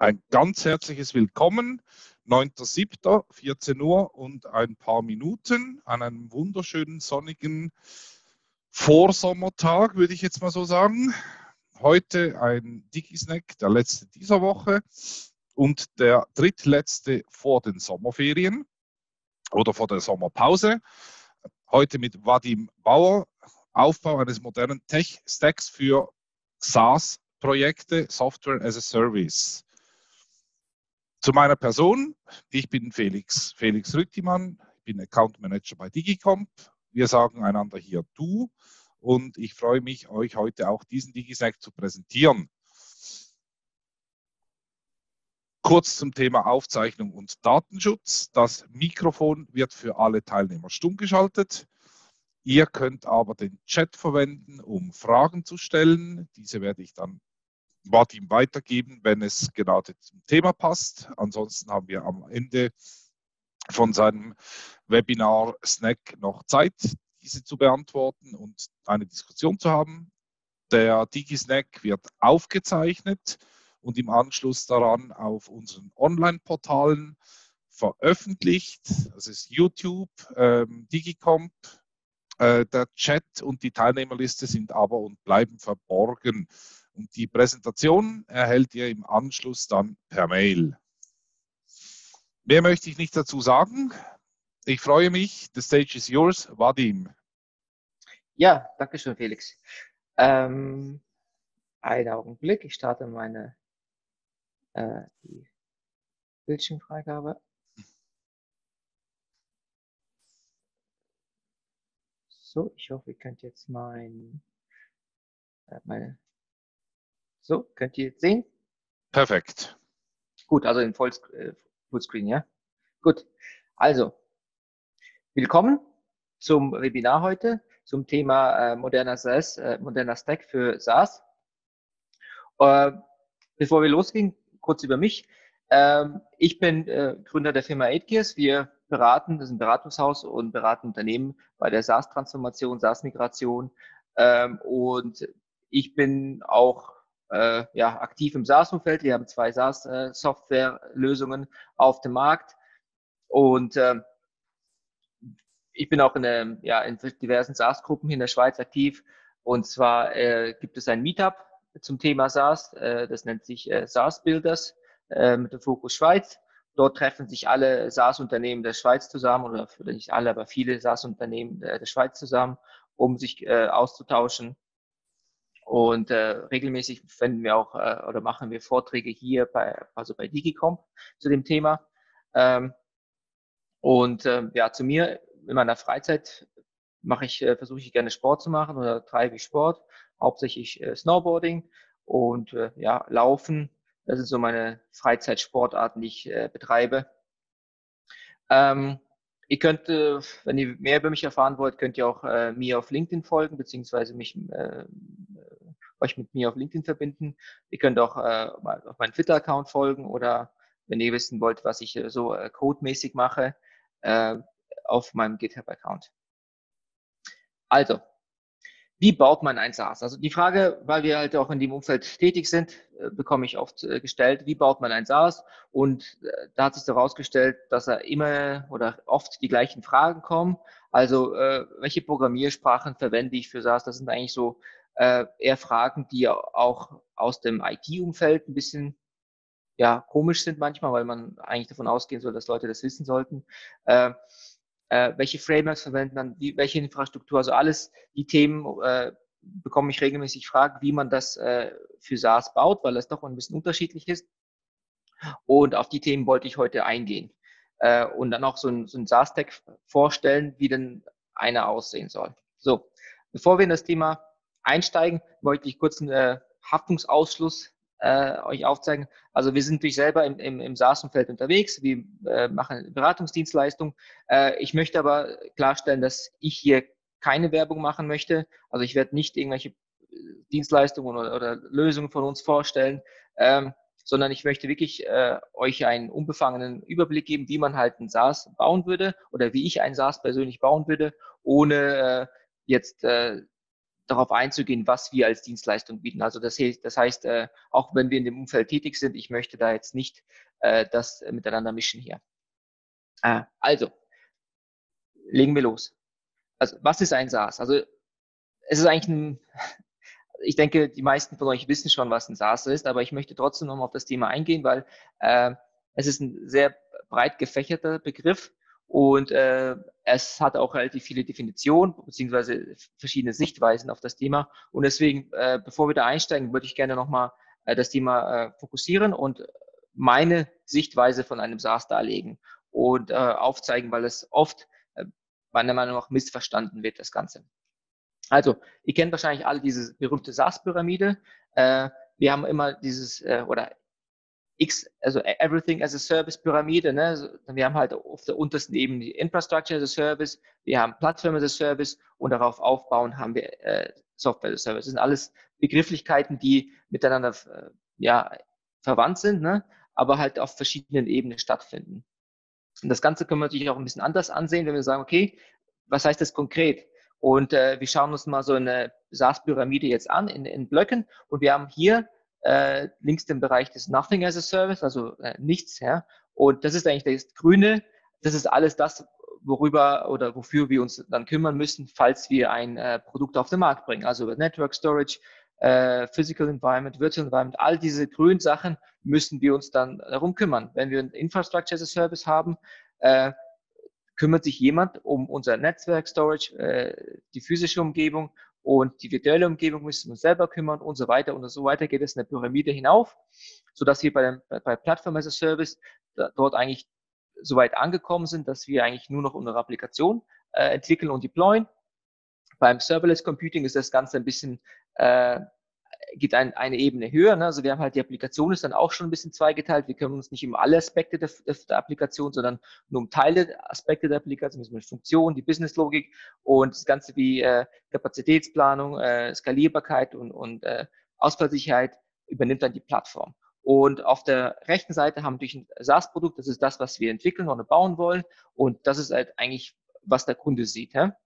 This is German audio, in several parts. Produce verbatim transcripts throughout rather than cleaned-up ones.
Ein ganz herzliches Willkommen, neunter siebter vierzehn Uhr und ein paar Minuten an einem wunderschönen sonnigen Vorsommertag, würde ich jetzt mal so sagen. Heute ein Digi-Snack, der letzte dieser Woche und der drittletzte vor den Sommerferien oder vor der Sommerpause. Heute mit Vadim Bauer, Aufbau eines modernen Tech-Stacks für SaaS-Projekte, Software as a Service. Zu meiner Person, ich bin Felix, Felix Rüttimann, ich bin Account Manager bei Digicomp. Wir sagen einander hier du und ich freue mich, euch heute auch diesen Digi-Snack zu präsentieren. Kurz zum Thema Aufzeichnung und Datenschutz. Das Mikrofon wird für alle Teilnehmer stumm geschaltet. Ihr könnt aber den Chat verwenden, um Fragen zu stellen. Diese werde ich dann Vadim weitergeben, wenn es gerade zum Thema passt. Ansonsten haben wir am Ende von seinem Webinar-Snack noch Zeit, diese zu beantworten und eine Diskussion zu haben. Der Digi-Snack wird aufgezeichnet und im Anschluss daran auf unseren Online-Portalen veröffentlicht. Das ist YouTube, ähm, Digicomp. Äh, der Chat und die Teilnehmerliste sind aber und bleiben verborgen. Und die Präsentation erhält ihr im Anschluss dann per Mail. Mehr möchte ich nicht dazu sagen. Ich freue mich. The stage is yours, Vadim. Ja, danke schön, Felix. Ähm, einen Augenblick, ich starte meine äh, die Bildschirmfreigabe. So, ich hoffe, ihr könnt jetzt mein, äh, meine, so, könnt ihr jetzt sehen? Perfekt. Gut, also in Voll, äh, Fullscreen, ja? Gut, also, willkommen zum Webinar heute zum Thema äh, moderner SaaS, äh, moderner Stack für SaaS. Äh, bevor wir losgehen, kurz über mich. Ähm, ich bin äh, Gründer der Firma eight Gears. Wir beraten, das ist ein Beratungshaus und beraten Unternehmen bei der SaaS-Transformation, SaaS-Migration. Ähm, und ich bin auch äh, ja, aktiv im SaaS-Umfeld. Wir haben zwei SaaS-Software-Lösungen auf dem Markt. Und äh, ich bin auch in, der, ja, in diversen SaaS-Gruppen in der Schweiz aktiv. Und zwar äh, gibt es ein Meetup zum Thema SaaS. Äh, das nennt sich äh, SaaS Builders äh, mit dem Fokus Schweiz. Dort treffen sich alle SaaS-Unternehmen der Schweiz zusammen, oder nicht alle, aber viele SaaS-Unternehmen der, der Schweiz zusammen, um sich äh, auszutauschen. Und äh, regelmäßig finden wir auch äh, oder machen wir Vorträge hier bei, also bei Digicomp zu dem Thema. Ähm, und äh, ja, zu mir in meiner Freizeit mache ich, äh, versuche ich gerne Sport zu machen oder treibe ich Sport, hauptsächlich äh, Snowboarding und äh, ja, Laufen. Das sind so meine Freizeitsportarten, die ich äh, betreibe. Ähm, ihr könnt, äh, wenn ihr mehr über mich erfahren wollt, könnt ihr auch äh, mir auf LinkedIn folgen, beziehungsweise mich, äh, euch mit mir auf LinkedIn verbinden. Ihr könnt auch äh, mal auf meinen Twitter-Account folgen oder wenn ihr wissen wollt, was ich äh, so äh, codemäßig mache, äh, auf meinem GitHub-Account. Also, wie baut man ein SaaS? Also die Frage, weil wir halt auch in dem Umfeld tätig sind, äh, bekomme ich oft äh, gestellt, wie baut man ein SaaS? Und äh, da hat sich herausgestellt, dass er immer oder oft die gleichen Fragen kommen. Also äh, welche Programmiersprachen verwende ich für SaaS? Das sind eigentlich so äh, eher Fragen, die auch aus dem I T-Umfeld ein bisschen ja komisch sind manchmal, weil man eigentlich davon ausgehen soll, dass Leute das wissen sollten. Äh, äh, welche Frameworks verwendet man, wie, welche Infrastruktur, also alles die Themen äh, bekomme ich regelmäßig Fragen, wie man das äh, für SaaS baut, weil das doch ein bisschen unterschiedlich ist. Und auf die Themen wollte ich heute eingehen äh, und dann auch so ein, so ein SaaS-Tag vorstellen, wie denn einer aussehen soll. So, bevor wir in das Thema einsteigen, wollte ich kurz einen äh, Haftungsausschluss äh, euch aufzeigen. Also wir sind natürlich selber im, im, im SaaS-Umfeld unterwegs, wir äh, machen Beratungsdienstleistungen. Äh, ich möchte aber klarstellen, dass ich hier keine Werbung machen möchte. Also ich werde nicht irgendwelche Dienstleistungen oder, oder Lösungen von uns vorstellen, ähm, sondern ich möchte wirklich äh, euch einen unbefangenen Überblick geben, wie man halt ein SaaS bauen würde oder wie ich ein SaaS persönlich bauen würde, ohne äh, jetzt äh, darauf einzugehen, was wir als Dienstleistung bieten. Also das, das heißt, äh, auch wenn wir in dem Umfeld tätig sind, ich möchte da jetzt nicht äh, das miteinander mischen hier. Äh, also, legen wir los. Also, was ist ein SaaS? Also, es ist eigentlich ein, ich denke, die meisten von euch wissen schon, was ein SaaS ist, aber ich möchte trotzdem nochmal auf das Thema eingehen, weil äh, es ist ein sehr breit gefächerter Begriff und äh, es hat auch relativ viele Definitionen beziehungsweise verschiedene Sichtweisen auf das Thema. Und deswegen, äh, bevor wir da einsteigen, würde ich gerne nochmal äh, das Thema äh, fokussieren und meine Sichtweise von einem SaaS darlegen und äh, aufzeigen, weil es oft äh, meiner Meinung nach missverstanden wird, das Ganze. Also, ihr kennt wahrscheinlich alle diese berühmte SaaS-Pyramide. Äh, wir haben immer dieses, äh, oder X, also Everything as a Service Pyramide. Ne? Also, wir haben halt auf der untersten Ebene die Infrastructure as a Service, wir haben Plattform as a Service und darauf aufbauen haben wir äh, Software as a Service. Das sind alles Begrifflichkeiten, die miteinander äh, ja, verwandt sind, ne? Aber halt auf verschiedenen Ebenen stattfinden. Und das Ganze können wir natürlich auch ein bisschen anders ansehen, wenn wir sagen, okay, was heißt das konkret? Und äh, wir schauen uns mal so eine SaaS-Pyramide jetzt an in, in Blöcken und wir haben hier äh, links den Bereich des Nothing as a Service, also äh, nichts, ja. Und das ist eigentlich das Grüne, das ist alles das, worüber oder wofür wir uns dann kümmern müssen, falls wir ein äh, Produkt auf den Markt bringen. Also Network Storage, äh, Physical Environment, Virtual Environment, all diese grünen Sachen müssen wir uns dann darum kümmern. Wenn wir ein Infrastructure as a Service haben, äh, kümmert sich jemand um unser Netzwerk, Storage, äh, die physische Umgebung und die virtuelle Umgebung müssen wir uns selber kümmern und so weiter und so weiter geht es eine Pyramide hinauf, sodass wir bei, dem, bei Plattform as a Service da, dort eigentlich so weit angekommen sind, dass wir eigentlich nur noch unsere Applikation äh, entwickeln und deployen. Beim Serverless Computing ist das Ganze ein bisschen äh, geht ein, eine Ebene höher. Ne? Also wir haben halt die Applikation ist dann auch schon ein bisschen zweigeteilt. Wir kümmern uns nicht um alle Aspekte der, der, der Applikation, sondern nur um Teile Aspekte der Applikation, zum Beispiel Funktion, die Businesslogik und das Ganze wie äh, Kapazitätsplanung, äh, Skalierbarkeit und, und äh, Ausfallsicherheit übernimmt dann die Plattform. Und auf der rechten Seite haben wir ein SaaS-Produkt, das ist das, was wir entwickeln oder bauen wollen. Und das ist halt eigentlich, was der Kunde sieht. Ja?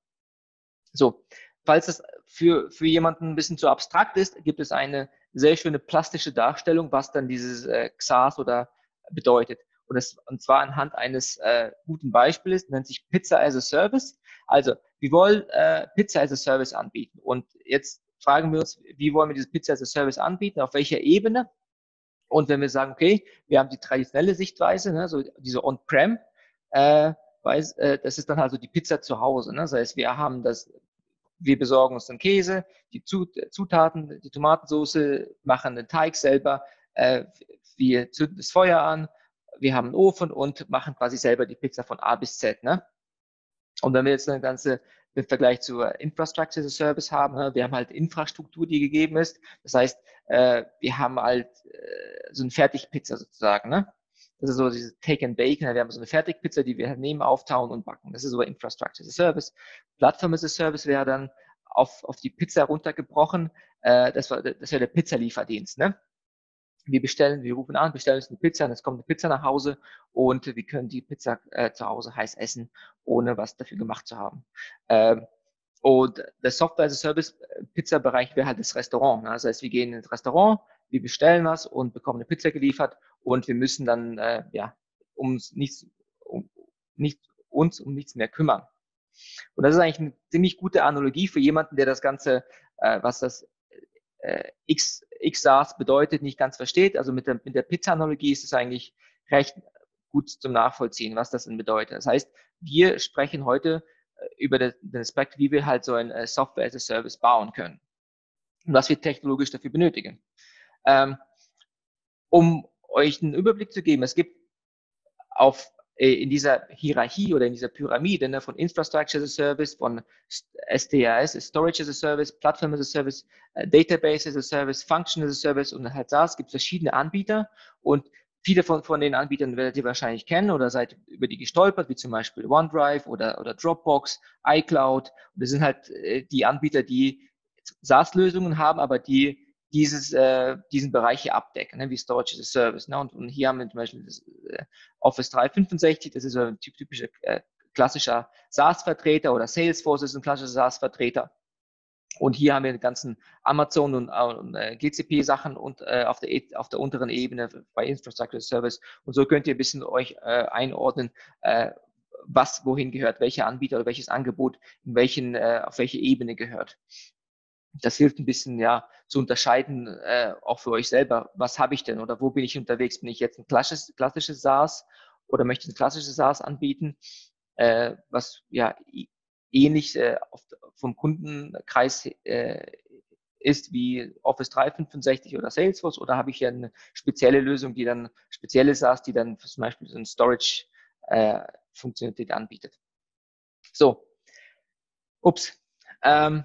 So, falls das für, für jemanden ein bisschen zu abstrakt ist, gibt es eine sehr schöne plastische Darstellung, was dann dieses äh, SaaS oder bedeutet. Und, das, und zwar anhand eines äh, guten Beispiels, nennt sich Pizza as a Service. Also, wir wollen äh, Pizza as a Service anbieten. Und jetzt fragen wir uns, wie wollen wir diese Pizza as a Service anbieten, auf welcher Ebene? Und wenn wir sagen, okay, wir haben die traditionelle Sichtweise, ne, so diese On-Prem, äh, weiß, äh, das ist dann also die Pizza zu Hause. Ne? Das heißt, wir haben das, wir besorgen uns den Käse, die Zutaten, die Tomatensauce, machen den Teig selber, äh, wir zünden das Feuer an, wir haben einen Ofen und machen quasi selber die Pizza von A bis Z. Ne? Und wenn wir jetzt eine ganze im Vergleich zur Infrastructure as a Service haben, ne? Wir haben halt Infrastruktur, die gegeben ist. Das heißt, äh, wir haben halt äh, so eine Fertigpizza sozusagen. Ne? Das ist so dieses Take and Bake. Ne? Wir haben so eine Fertigpizza, die wir halt nehmen, auftauen und backen. Das ist so Infrastructure as a Service. Plattform as a Service wäre dann auf, auf die Pizza runtergebrochen. Äh, das war, das wäre der Pizzalieferdienst. Ne? Wir bestellen, wir rufen an, bestellen uns eine Pizza und es kommt eine Pizza nach Hause und wir können die Pizza äh, zu Hause heiß essen, ohne was dafür gemacht zu haben. Ähm, und der Software as a Service Pizza-Bereich wäre halt das Restaurant. Ne? Das heißt, wir gehen ins Restaurant, wir bestellen was und bekommen eine Pizza geliefert und wir müssen dann äh, ja uns nichts, um, nicht, uns um nichts mehr kümmern. Und das ist eigentlich eine ziemlich gute Analogie für jemanden, der das Ganze, äh, was das äh, X, X SaaS bedeutet, nicht ganz versteht. Also mit der, mit der Pizza-Analogie ist es eigentlich recht gut zum Nachvollziehen, was das denn bedeutet. Das heißt, wir sprechen heute äh, über den, den Aspekt, wie wir halt so ein äh, Software as a Service bauen können und was wir technologisch dafür benötigen. Ähm, um euch einen Überblick zu geben, es gibt auf in dieser Hierarchie oder in dieser Pyramide ne, von Infrastructure as a Service, von S T A S, Storage as a Service, Platform as a Service, uh, Database as a Service, Function as a Service und halt SaaS gibt es verschiedene Anbieter und viele von, von den Anbietern werdet ihr wahrscheinlich kennen oder seid über die gestolpert, wie zum Beispiel OneDrive oder, oder Dropbox, iCloud. Und das sind halt äh, die Anbieter, die SaaS-Lösungen haben, aber die dieses, äh, diesen Bereich hier abdecken, ne, wie Storage as a Service. Ne? Und, und hier haben wir zum Beispiel das äh, Office dreihundertfünfundsechzig, das ist so ein typischer äh, klassischer SaaS-Vertreter oder Salesforce ist ein klassischer SaaS-Vertreter. Und hier haben wir die ganzen Amazon und, und äh, G C P-Sachen und äh, auf, der, auf der unteren Ebene bei Infrastructure Service. Und so könnt ihr ein bisschen euch äh, einordnen, äh, was wohin gehört, welcher Anbieter oder welches Angebot in welchen, äh, auf welche Ebene gehört. Das hilft ein bisschen, ja, zu unterscheiden, äh, auch für euch selber, was habe ich denn oder wo bin ich unterwegs? Bin ich jetzt ein klassisches, klassisches SaaS oder möchte ich ein klassisches SaaS anbieten, äh, was ja ähnlich äh, auf, vom Kundenkreis äh, ist wie Office dreihundertfünfundsechzig oder Salesforce, oder habe ich ja eine spezielle Lösung, die dann, spezielle SaaS, die dann zum Beispiel so ein Storage äh, Funktionalität anbietet. So, ups. Ähm,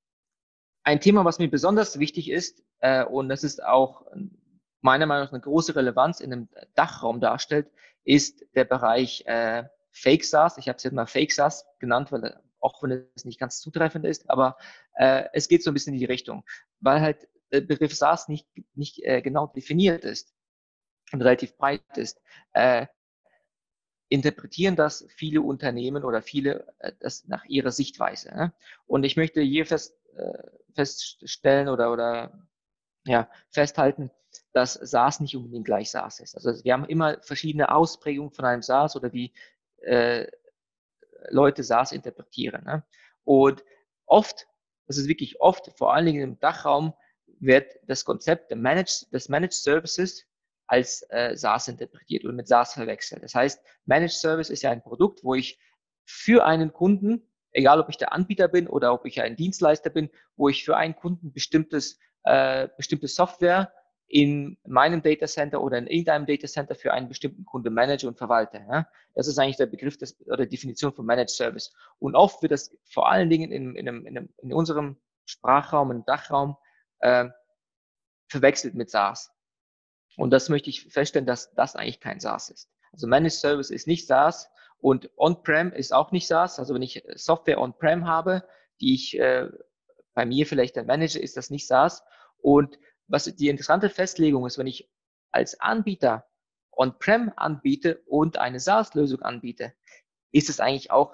ein Thema, was mir besonders wichtig ist, äh, und das ist auch meiner Meinung nach eine große Relevanz in einem Dachraum darstellt, ist der Bereich äh, Fake SaaS. Ich habe es jetzt mal Fake SaaS genannt, weil auch wenn es nicht ganz zutreffend ist, aber äh, es geht so ein bisschen in die Richtung, weil halt der Begriff SaaS nicht, nicht äh, genau definiert ist und relativ breit ist. Äh, interpretieren das viele Unternehmen oder viele äh, das nach ihrer Sichtweise. Ne? Und ich möchte hier fest, äh, feststellen oder, oder ja, festhalten, dass SaaS nicht unbedingt gleich SaaS ist. Also wir haben immer verschiedene Ausprägungen von einem SaaS oder wie äh, Leute SaaS interpretieren. Ne? Und oft, das ist wirklich oft, vor allen Dingen im Dachraum, wird das Konzept Managed, des Managed Services als äh, SaaS interpretiert und mit SaaS verwechselt. Das heißt, Managed Service ist ja ein Produkt, wo ich für einen Kunden, egal ob ich der Anbieter bin oder ob ich ein Dienstleister bin, wo ich für einen Kunden bestimmtes, äh, bestimmte Software in meinem Datacenter oder in irgendeinem Datacenter für einen bestimmten Kunden manage und verwalte. Ja? Das ist eigentlich der Begriff des, oder Definition von Managed Service. Und oft wird das vor allen Dingen in, in, einem, in, einem, in unserem Sprachraum, im Dachraum, äh, verwechselt mit SaaS. Und das möchte ich feststellen, dass das eigentlich kein SaaS ist. Also Managed Service ist nicht SaaS und On-Prem ist auch nicht SaaS. Also wenn ich Software On-Prem habe, die ich äh, bei mir vielleicht dann manage, ist das nicht SaaS. Und was die interessante Festlegung ist, wenn ich als Anbieter On-Prem anbiete und eine SaaS-Lösung anbiete, ist es eigentlich auch,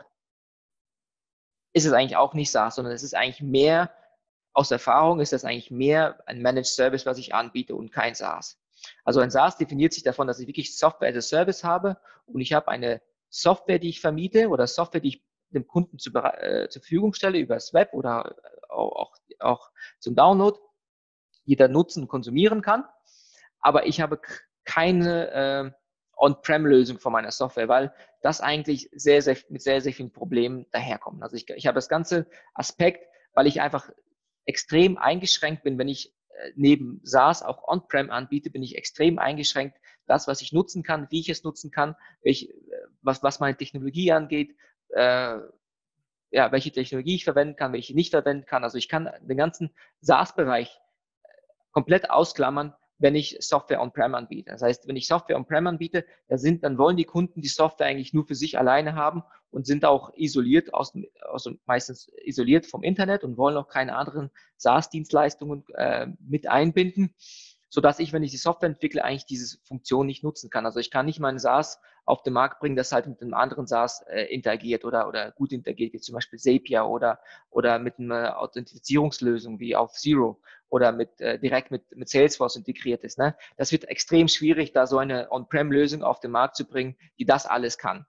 ist es eigentlich auch nicht SaaS, sondern es ist eigentlich mehr, aus Erfahrung ist das eigentlich mehr ein Managed Service, was ich anbiete und kein SaaS. Also ein SaaS definiert sich davon, dass ich wirklich Software as a Service habe und ich habe eine Software, die ich vermiete oder Software, die ich dem Kunden zu, äh, zur Verfügung stelle über das Web oder auch, auch, auch zum Download, jeder nutzen und konsumieren kann. Aber ich habe keine äh, On-Prem-Lösung von meiner Software, weil das eigentlich sehr, sehr, mit sehr, sehr vielen Problemen daherkommt. Also ich, ich habe das ganze Aspekt, weil ich einfach extrem eingeschränkt bin, wenn ich äh, neben SaaS auch On-Prem anbiete, bin ich extrem eingeschränkt, das, was ich nutzen kann, wie ich es nutzen kann, welch, was, was meine Technologie angeht, äh, ja, welche Technologie ich verwenden kann, welche ich nicht verwenden kann. Also ich kann den ganzen SaaS-Bereich komplett ausklammern, wenn ich Software On-Prem anbiete. Das heißt, wenn ich Software On-Prem anbiete, da sind, dann wollen die Kunden die Software eigentlich nur für sich alleine haben und sind auch isoliert, aus, aus meistens isoliert vom Internet und wollen auch keine anderen SaaS-Dienstleistungen äh, mit einbinden, sodass ich, wenn ich die Software entwickle, eigentlich diese Funktion nicht nutzen kann. Also ich kann nicht meinen SaaS auf den Markt bringen, das halt mit einem anderen SaaS äh, interagiert oder, oder gut interagiert, wie zum Beispiel Zapier oder, oder mit einer Authentifizierungslösung wie auf Zero oder mit, äh, direkt mit, mit Salesforce integriert ist. Ne? Das wird extrem schwierig, da so eine On-Prem-Lösung auf den Markt zu bringen, die das alles kann.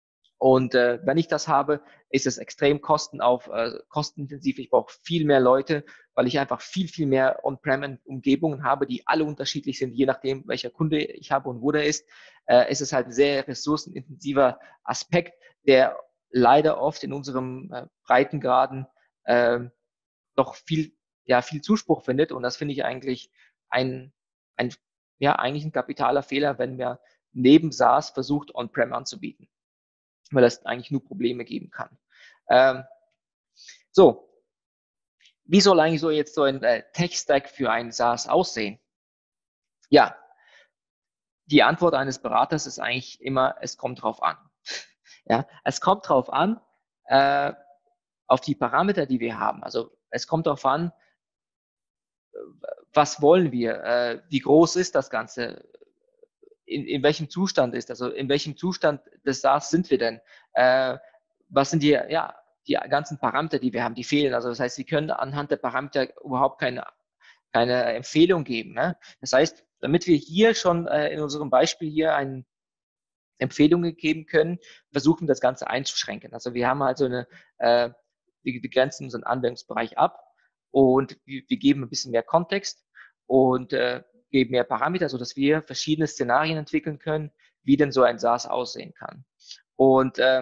Und äh, wenn ich das habe, ist es extrem kostenauf, äh, kostenintensiv. Ich brauche viel mehr Leute, weil ich einfach viel, viel mehr On-Prem-Umgebungen habe, die alle unterschiedlich sind, je nachdem, welcher Kunde ich habe und wo der ist. Äh, ist es halt ein sehr ressourcenintensiver Aspekt, der leider oft in unserem äh, Breitengraden äh, doch viel, ja, viel Zuspruch findet. Und das finde ich eigentlich ein, ein, ja, eigentlich ein kapitaler Fehler, wenn man neben SaaS versucht, On-Prem anzubieten, weil das eigentlich nur Probleme geben kann. Ähm, so, wie soll eigentlich so jetzt so ein äh, Tech-Stack für ein SaaS aussehen? Ja, die Antwort eines Beraters ist eigentlich immer, es kommt drauf an. Ja, es kommt drauf an, äh, auf die Parameter, die wir haben. Also es kommt darauf an, was wollen wir, äh, wie groß ist das Ganze, in, in welchem Zustand ist, also in welchem Zustand des SaaS sind wir denn, äh, was sind die, ja, die ganzen Parameter, die wir haben, die fehlen. Also das heißt, Sie können anhand der Parameter überhaupt keine, keine Empfehlung geben. Ne? Das heißt, damit wir hier schon äh, in unserem Beispiel hier eine Empfehlungen geben können, versuchen das Ganze einzuschränken. Also wir haben also eine, äh, wir begrenzen unseren Anwendungsbereich ab und wir, wir geben ein bisschen mehr Kontext und äh, geben mehr Parameter, sodass wir verschiedene Szenarien entwickeln können, wie denn so ein SaaS aussehen kann. Und äh,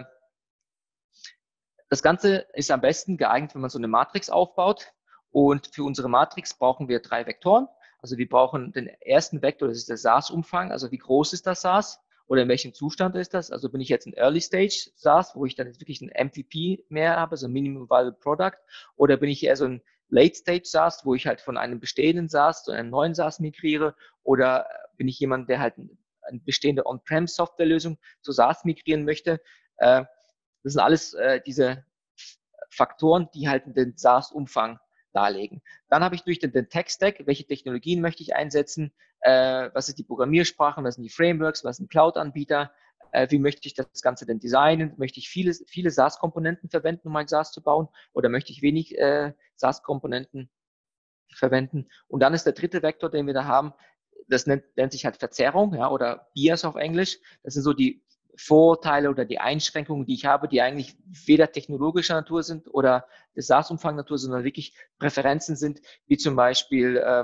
das Ganze ist am besten geeignet, wenn man so eine Matrix aufbaut. Und für unsere Matrix brauchen wir drei Vektoren. Also wir brauchen den ersten Vektor, das ist der SaaS-Umfang. Also wie groß ist das SaaS? Oder in welchem Zustand ist das? Also bin ich jetzt ein Early Stage SaaS, wo ich dann jetzt wirklich ein M V P mehr habe, so ein Minimum Viable Product? Oder bin ich eher so ein Late Stage SaaS, wo ich halt von einem bestehenden SaaS zu einem neuen SaaS migriere? Oder bin ich jemand, der halt eine bestehende On-Prem-Softwarelösung zu SaaS migrieren möchte? Äh, Das sind alles äh, diese Faktoren, die halt den SaaS-Umfang darlegen. Dann habe ich durch den, den Tech-Stack, welche Technologien möchte ich einsetzen, äh, was ist die Programmiersprachen, was sind die Frameworks, was sind Cloud-Anbieter, äh, wie möchte ich das Ganze denn designen, möchte ich viele, viele SaaS-Komponenten verwenden, um ein SaaS zu bauen, oder möchte ich wenig äh, SaaS-Komponenten verwenden. Und dann ist der dritte Vektor, den wir da haben, das nennt, nennt sich halt Verzerrung, ja, oder Bias auf Englisch. Das sind so die Vorteile oder die Einschränkungen, die ich habe, die eigentlich weder technologischer Natur sind oder des SaaS-Umfang Natur, sondern wirklich Präferenzen sind, wie zum Beispiel, äh,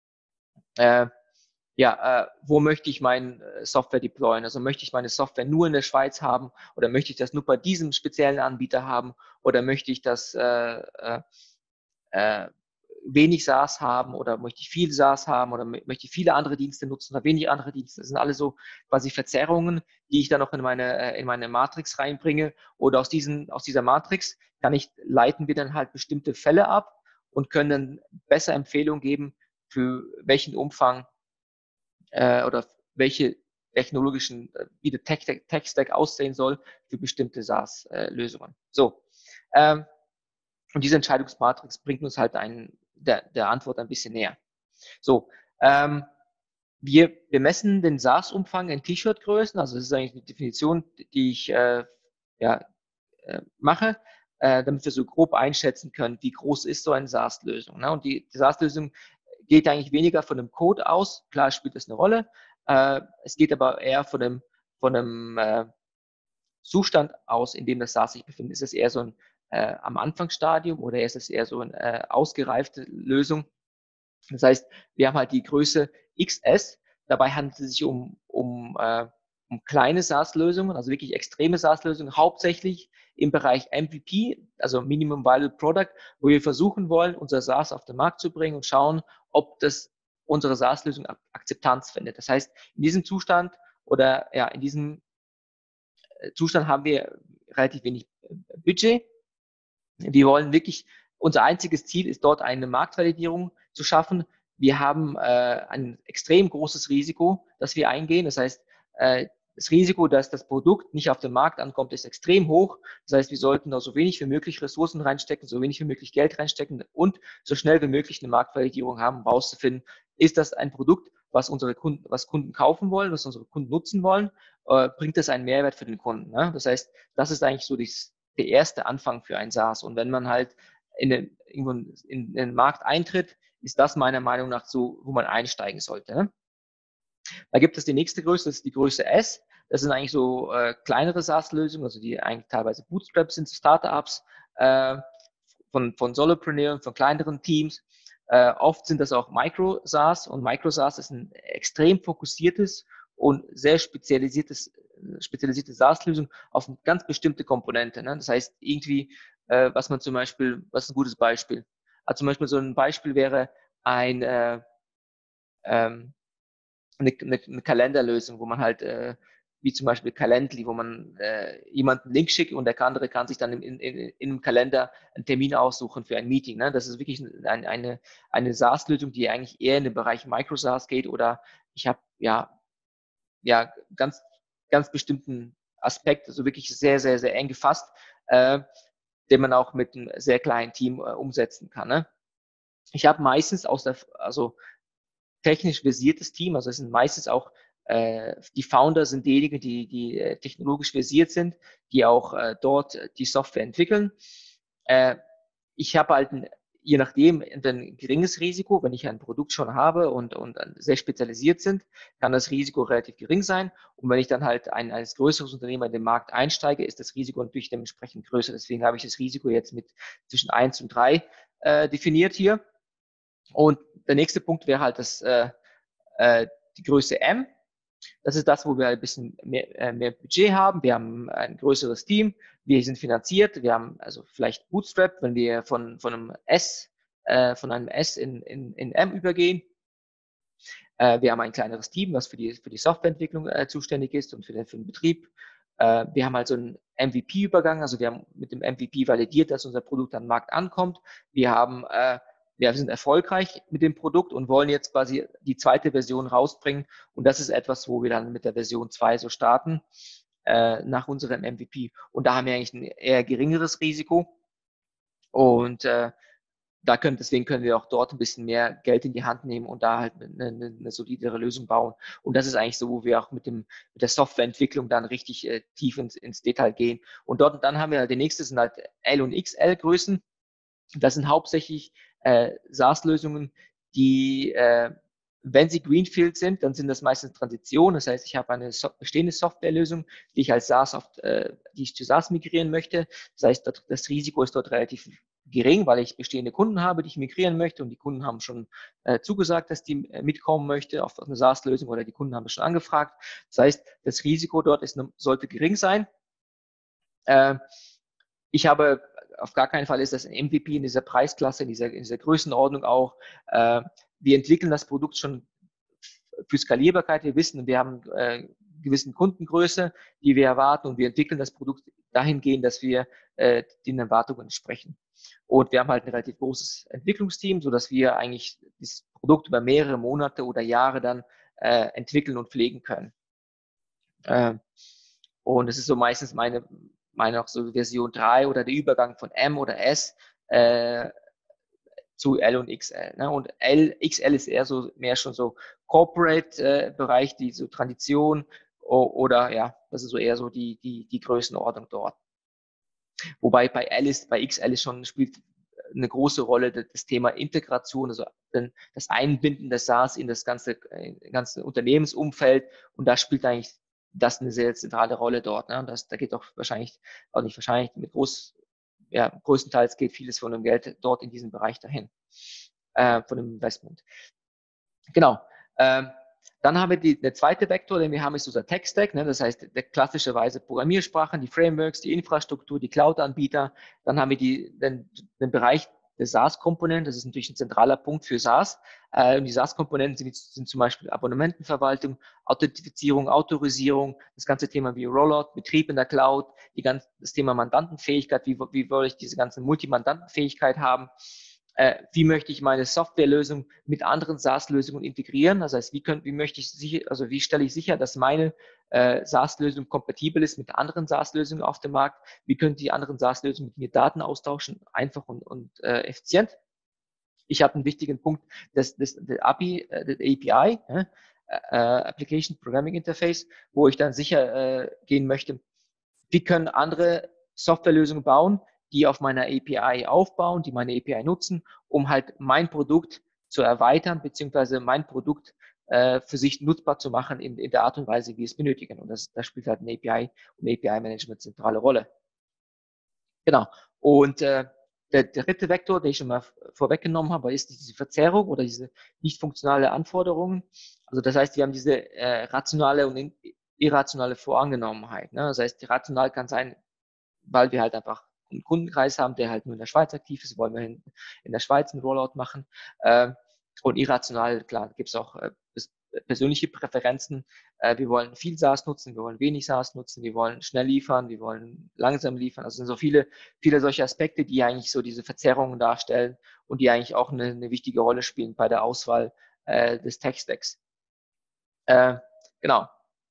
äh, ja, äh, wo möchte ich meine Software deployen? Also möchte ich meine Software nur in der Schweiz haben oder möchte ich das nur bei diesem speziellen Anbieter haben oder möchte ich das äh, äh, äh, wenig SaaS haben oder möchte ich viel SaaS haben oder möchte ich viele andere Dienste nutzen oder wenig andere Dienste. Das sind alle so quasi Verzerrungen, die ich dann noch in meine, in meine Matrix reinbringe. Oder aus, diesen, aus dieser Matrix kann ich, leiten wir dann halt bestimmte Fälle ab und können dann besser Empfehlungen geben, für welchen Umfang äh, oder welche technologischen, wie der Tech-Stack aussehen soll für bestimmte SaaS-Lösungen. So. Ähm, und diese Entscheidungsmatrix bringt uns halt einen, der, der Antwort ein bisschen näher. So, ähm, wir, wir messen den SaaS-Umfang in T-Shirt-Größen, also das ist eigentlich eine Definition, die ich äh, ja, äh, mache, äh, damit wir so grob einschätzen können, wie groß ist so eine SaaS-Lösung. Ne? Und die, die SaaS-Lösung geht eigentlich weniger von dem Code aus, klar spielt das eine Rolle, äh, es geht aber eher von dem, von dem äh, Zustand aus, in dem das SaaS sich befindet. Ist es eher so ein äh, am Anfangsstadium oder ist es eher so eine äh, ausgereifte Lösung? Das heißt, wir haben halt die Größe X S. Dabei handelt es sich um, um, äh, um kleine SaaS-Lösungen, also wirklich extreme SaaS-Lösungen, hauptsächlich im Bereich M V P, also Minimum Viable Product, wo wir versuchen wollen, unser SaaS auf den Markt zu bringen und schauen, ob das unsere SaaS-Lösung Akzeptanz findet. Das heißt, in diesem Zustand oder ja, in diesem Zustand haben wir relativ wenig Budget. Wir wollen wirklich, unser einziges Ziel ist dort eine Marktvalidierung zu schaffen. Wir haben äh, ein extrem großes Risiko, das wir eingehen. Das heißt, äh, das Risiko, dass das Produkt nicht auf den Markt ankommt, ist extrem hoch. Das heißt, wir sollten da so wenig wie möglich Ressourcen reinstecken, so wenig wie möglich Geld reinstecken und so schnell wie möglich eine Marktvalidierung haben, um rauszufinden, ist das ein Produkt, was unsere Kunden, was Kunden kaufen wollen, was unsere Kunden nutzen wollen, äh, bringt das einen Mehrwert für den Kunden. Ne? Das heißt, das ist eigentlich so dies, der erste Anfang für ein SaaS. Und wenn man halt in den, irgendwo in, in den Markt eintritt, ist das meiner Meinung nach so, wo man einsteigen sollte. Ne? Da gibt es die nächste Größe, das ist die Größe S. Das sind eigentlich so äh, kleinere SaaS-Lösungen, also die eigentlich teilweise Bootstraps sind, Startups äh, von, von Solopreneuren, von kleineren Teams. Äh, oft sind das auch Micro-SaaS und Micro-SaaS ist ein extrem fokussiertes und sehr spezialisiertes, spezialisierte SaaS-Lösung auf eine ganz bestimmte Komponente. Ne? Das heißt, irgendwie, äh, was man zum Beispiel, was ist ein gutes Beispiel? Also zum Beispiel so ein Beispiel wäre ein äh, ähm, eine, eine, eine Kalenderlösung, wo man halt, äh, wie zum Beispiel Calendly, wo man äh, jemanden einen Link schickt und der andere kann sich dann in, in, in einem Kalender einen Termin aussuchen für ein Meeting. Ne? Das ist wirklich ein, eine, eine SaaS-Lösung, die eigentlich eher in den Bereich Micro-SaaS geht oder ich habe ja, ja ganz, ganz bestimmten Aspekt, also wirklich sehr, sehr, sehr eng gefasst, äh, den man auch mit einem sehr kleinen Team äh, umsetzen kann. Ne? Ich habe meistens aus der, also technisch versiertes Team, also es sind meistens auch äh, die Founder sind diejenigen, die, die äh, technologisch versiert sind, die auch äh, dort die Software entwickeln. Äh, ich habe halt ein, je nachdem ein geringes Risiko. Wenn ich ein Produkt schon habe und, und sehr spezialisiert sind, kann das Risiko relativ gering sein. Und wenn ich dann halt ein, ein größeres Unternehmen in den Markt einsteige, ist das Risiko natürlich dementsprechend größer. Deswegen habe ich das Risiko jetzt mit zwischen eins und drei äh, definiert hier. Und der nächste Punkt wäre halt das, äh, äh, die Größe M. Das ist das, wo wir ein bisschen mehr, äh, mehr Budget haben. Wir haben ein größeres Team. Wir sind finanziert. Wir haben also vielleicht Bootstrap, wenn wir von, von einem S, äh, von einem S in, in, in M übergehen. Äh, wir haben ein kleineres Team, was für die, für die Softwareentwicklung äh, zuständig ist und für den, für den Betrieb. Äh, wir haben also einen M V P-Übergang. Also wir haben mit dem M V P validiert, dass unser Produkt am Markt ankommt. Wir haben äh, wir sind erfolgreich mit dem Produkt und wollen jetzt quasi die zweite Version rausbringen. Und das ist etwas, wo wir dann mit der Version zwei so starten, äh, nach unserem M V P. Und da haben wir eigentlich ein eher geringeres Risiko. Und äh, da können, deswegen können wir auch dort ein bisschen mehr Geld in die Hand nehmen und da halt eine, eine, eine solidere Lösung bauen. Und das ist eigentlich so, wo wir auch mit, dem, mit der Softwareentwicklung dann richtig äh, tief ins, ins Detail gehen. Und dort, dann haben wir, die nächste sind halt L- und X L-Größen. Das sind hauptsächlich äh, SaaS-Lösungen, die, äh, wenn sie Greenfield sind, dann sind das meistens Transitionen. Das heißt, ich habe eine so bestehende Softwarelösung, die ich als SaaS auf, äh, die ich zu SaaS migrieren möchte. Das heißt, das, das Risiko ist dort relativ gering, weil ich bestehende Kunden habe, die ich migrieren möchte und die Kunden haben schon äh, zugesagt, dass die äh, mitkommen möchte auf eine SaaS-Lösung oder die Kunden haben es schon angefragt. Das heißt, das Risiko dort ist, sollte gering sein. Äh, ich habe auf gar keinen Fall ist das ein M V P in dieser Preisklasse, in dieser, in dieser Größenordnung auch. Äh, wir entwickeln das Produkt schon für Skalierbarkeit. Wir wissen, wir haben äh, gewissen Kundengröße, die wir erwarten und wir entwickeln das Produkt dahingehend, dass wir äh, den Erwartungen entsprechen. Und wir haben halt ein relativ großes Entwicklungsteam, so dass wir eigentlich das Produkt über mehrere Monate oder Jahre dann äh, entwickeln und pflegen können. Äh, und es ist so meistens meine, meine auch so Version drei oder der Übergang von M oder S äh, zu L und X L. Ne? Und L, X L ist eher so mehr schon so Corporate-Bereich, äh, die so Tradition oder ja, das ist so eher so die, die, die Größenordnung dort. Wobei bei L ist, bei X L ist schon, spielt eine große Rolle das Thema Integration, also das Einbinden des SaaS in das ganze, ganze Unternehmensumfeld. Und da spielt eigentlich das eine sehr zentrale Rolle dort. Ne? Das, da geht auch wahrscheinlich, auch nicht wahrscheinlich, mit groß, ja, größtenteils geht vieles von dem Geld dort in diesen Bereich dahin, äh, von dem Investment. Genau. Ähm, Dann haben wir die, der zweite Vektor, den wir haben, ist unser Tech-Stack. Ne? Das heißt, der klassischerweise Programmiersprachen, die Frameworks, die Infrastruktur, die Cloud-Anbieter. Dann haben wir die, den, den Bereich der SaaS-Komponenten. Das ist natürlich ein zentraler Punkt für SaaS. Äh, und die SaaS-Komponenten sind, sind zum Beispiel Abonnementenverwaltung, Authentifizierung, Autorisierung, das ganze Thema wie Rollout, Betrieb in der Cloud, die ganze, das Thema Mandantenfähigkeit, wie, wie soll ich diese ganze Multimandantenfähigkeit haben. Äh, wie möchte ich meine Softwarelösung mit anderen SaaS-Lösungen integrieren? Das heißt, wie, können, wie möchte ich sicher, also wie stelle ich sicher, dass meine äh, SaaS-Lösung kompatibel ist mit anderen SaaS-Lösungen auf dem Markt? Wie können die anderen SaaS-Lösungen mit mir Daten austauschen? Einfach und, und äh, effizient. Ich habe einen wichtigen Punkt, das, das, das A P I, das A P I, äh, Application Programming Interface, wo ich dann sicher äh, gehen möchte, wie können andere Softwarelösungen bauen, die auf meiner A P I aufbauen, die meine A P I nutzen, um halt mein Produkt zu erweitern, beziehungsweise mein Produkt äh, für sich nutzbar zu machen in, in der Art und Weise, wie es benötigen. Und das, das spielt halt ein A P I und A P I-Management zentrale Rolle. Genau. Und äh, der, der dritte Vektor, den ich schon mal vorweggenommen habe, ist diese Verzerrung oder diese nicht funktionale Anforderungen. Also das heißt, wir haben diese äh, rationale und irrationale Vorangenommenheit. Ne? Das heißt, rational kann sein, weil wir halt einfach einen Kundenkreis haben, der halt nur in der Schweiz aktiv ist, wollen wir in, in der Schweiz einen Rollout machen. Äh, und irrational, klar, gibt es auch äh, persönliche Präferenzen. Äh, wir wollen viel SaaS nutzen, wir wollen wenig SaaS nutzen, wir wollen schnell liefern, wir wollen langsam liefern. Also sind so viele, viele solche Aspekte, die eigentlich so diese Verzerrungen darstellen und die eigentlich auch eine, eine wichtige Rolle spielen bei der Auswahl äh, des Tech-Stacks. Äh, genau.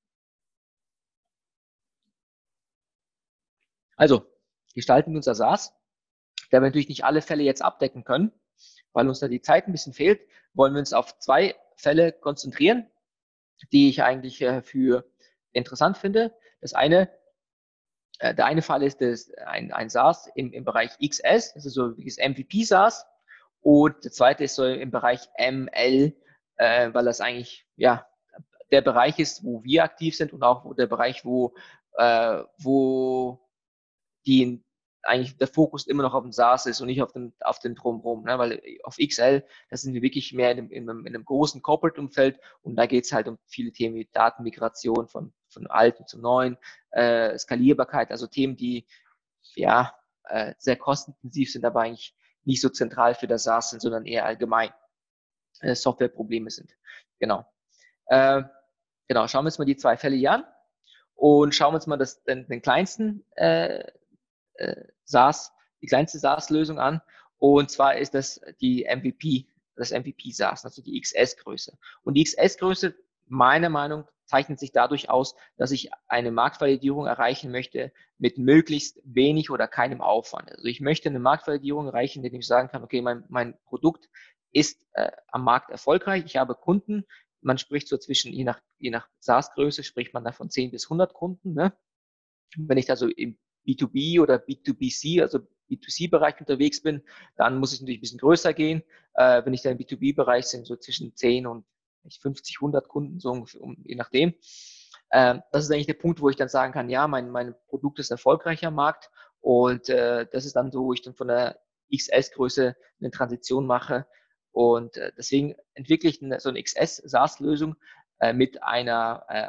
Also, gestalten wir unser SaaS. Da wir natürlich nicht alle Fälle jetzt abdecken können, weil uns da die Zeit ein bisschen fehlt, wollen wir uns auf zwei Fälle konzentrieren, die ich eigentlich äh, für interessant finde. Das eine Äh, der eine Fall ist das, ein, ein SaaS im, im Bereich X S, das ist so wie das M V P SaaS. Und der zweite ist so im Bereich M L, äh, weil das eigentlich ja der Bereich ist, wo wir aktiv sind und auch der Bereich, wo, äh, wo die eigentlich der Fokus immer noch auf dem SaaS ist und nicht auf dem, auf dem Drumherum, ne? Weil auf X L, da sind wir wirklich mehr in einem, in einem, in einem großen Corporate-Umfeld und da geht es halt um viele Themen wie Datenmigration von, von alten zum neuen, äh, Skalierbarkeit, also Themen, die ja äh, sehr kostenintensiv sind, aber eigentlich nicht so zentral für das SaaS sind, sondern eher allgemein äh, Softwareprobleme sind. Genau. Äh, genau, schauen wir uns mal die zwei Fälle hier an und schauen wir uns mal das, den, den kleinsten äh, äh, SaaS, die kleinste SaaS-Lösung an. Und zwar ist das die M V P, das M V P SaaS, also die X S-Größe. Und die X S-Größe, meiner Meinung nach, zeichnet sich dadurch aus, dass ich eine Marktvalidierung erreichen möchte mit möglichst wenig oder keinem Aufwand. Also ich möchte eine Marktvalidierung erreichen, indem ich sagen kann, okay, mein, mein Produkt ist äh, am Markt erfolgreich, ich habe Kunden, man spricht so zwischen, je nach, je nach SaaS-Größe, spricht man da von zehn bis hundert Kunden. Ne? Wenn ich da so im B zwei B oder B zwei B C, also B zwei C-Bereich unterwegs bin, dann muss ich natürlich ein bisschen größer gehen. Äh, wenn ich da im B zwei B-Bereich sind, so zwischen zehn und fünfzig, hundert Kunden, so ungefähr, um, je nachdem. Ähm, das ist eigentlich der Punkt, wo ich dann sagen kann, ja, mein, mein Produkt ist erfolgreich am Markt und äh, das ist dann so, wo ich dann von der X S-Größe eine Transition mache und äh, deswegen entwickle ich eine, so eine X S-SaaS-Lösung äh, mit einer äh,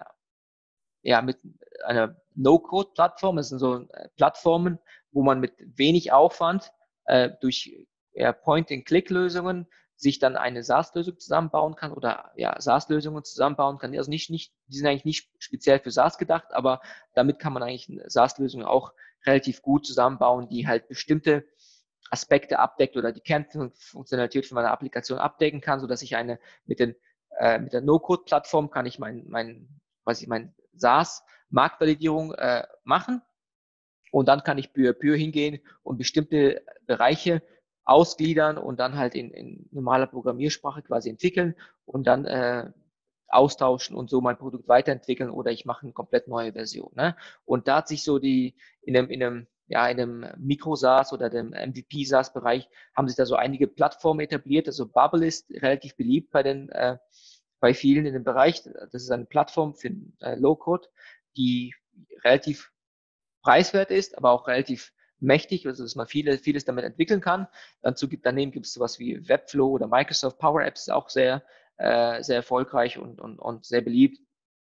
ja, mit einer No-Code-Plattform. Das sind so äh, Plattformen, wo man mit wenig Aufwand äh, durch ja, Point-and-Click-Lösungen sich dann eine SaaS-Lösung zusammenbauen kann oder ja, SaaS-Lösungen zusammenbauen kann. Also nicht, nicht, die sind eigentlich nicht speziell für SaaS gedacht, aber damit kann man eigentlich SaaS-Lösungen auch relativ gut zusammenbauen, die halt bestimmte Aspekte abdeckt oder die Kernfunktionalität von meiner Applikation abdecken kann, sodass ich eine mit den äh, mit der No-Code-Plattform kann ich mein, mein, was ich mein SaaS-Marktvalidierung äh, machen und dann kann ich peu à peu hingehen und bestimmte Bereiche ausgliedern und dann halt in, in normaler Programmiersprache quasi entwickeln und dann äh, austauschen und so mein Produkt weiterentwickeln oder ich mache eine komplett neue Version. Ne? Und da hat sich so die in einem, in einem ja, in einem Mikro-SaaS oder dem M V P-SaaS-Bereich haben sich da so einige Plattformen etabliert. Also Bubble ist relativ beliebt bei den äh, bei vielen in dem Bereich. Das ist eine Plattform für äh, Low-Code, die relativ preiswert ist, aber auch relativ mächtig, also dass man viele, vieles damit entwickeln kann. Dazu gibt, daneben gibt es sowas wie Webflow oder Microsoft Power Apps, ist auch sehr, äh, sehr erfolgreich und, und, und sehr beliebt.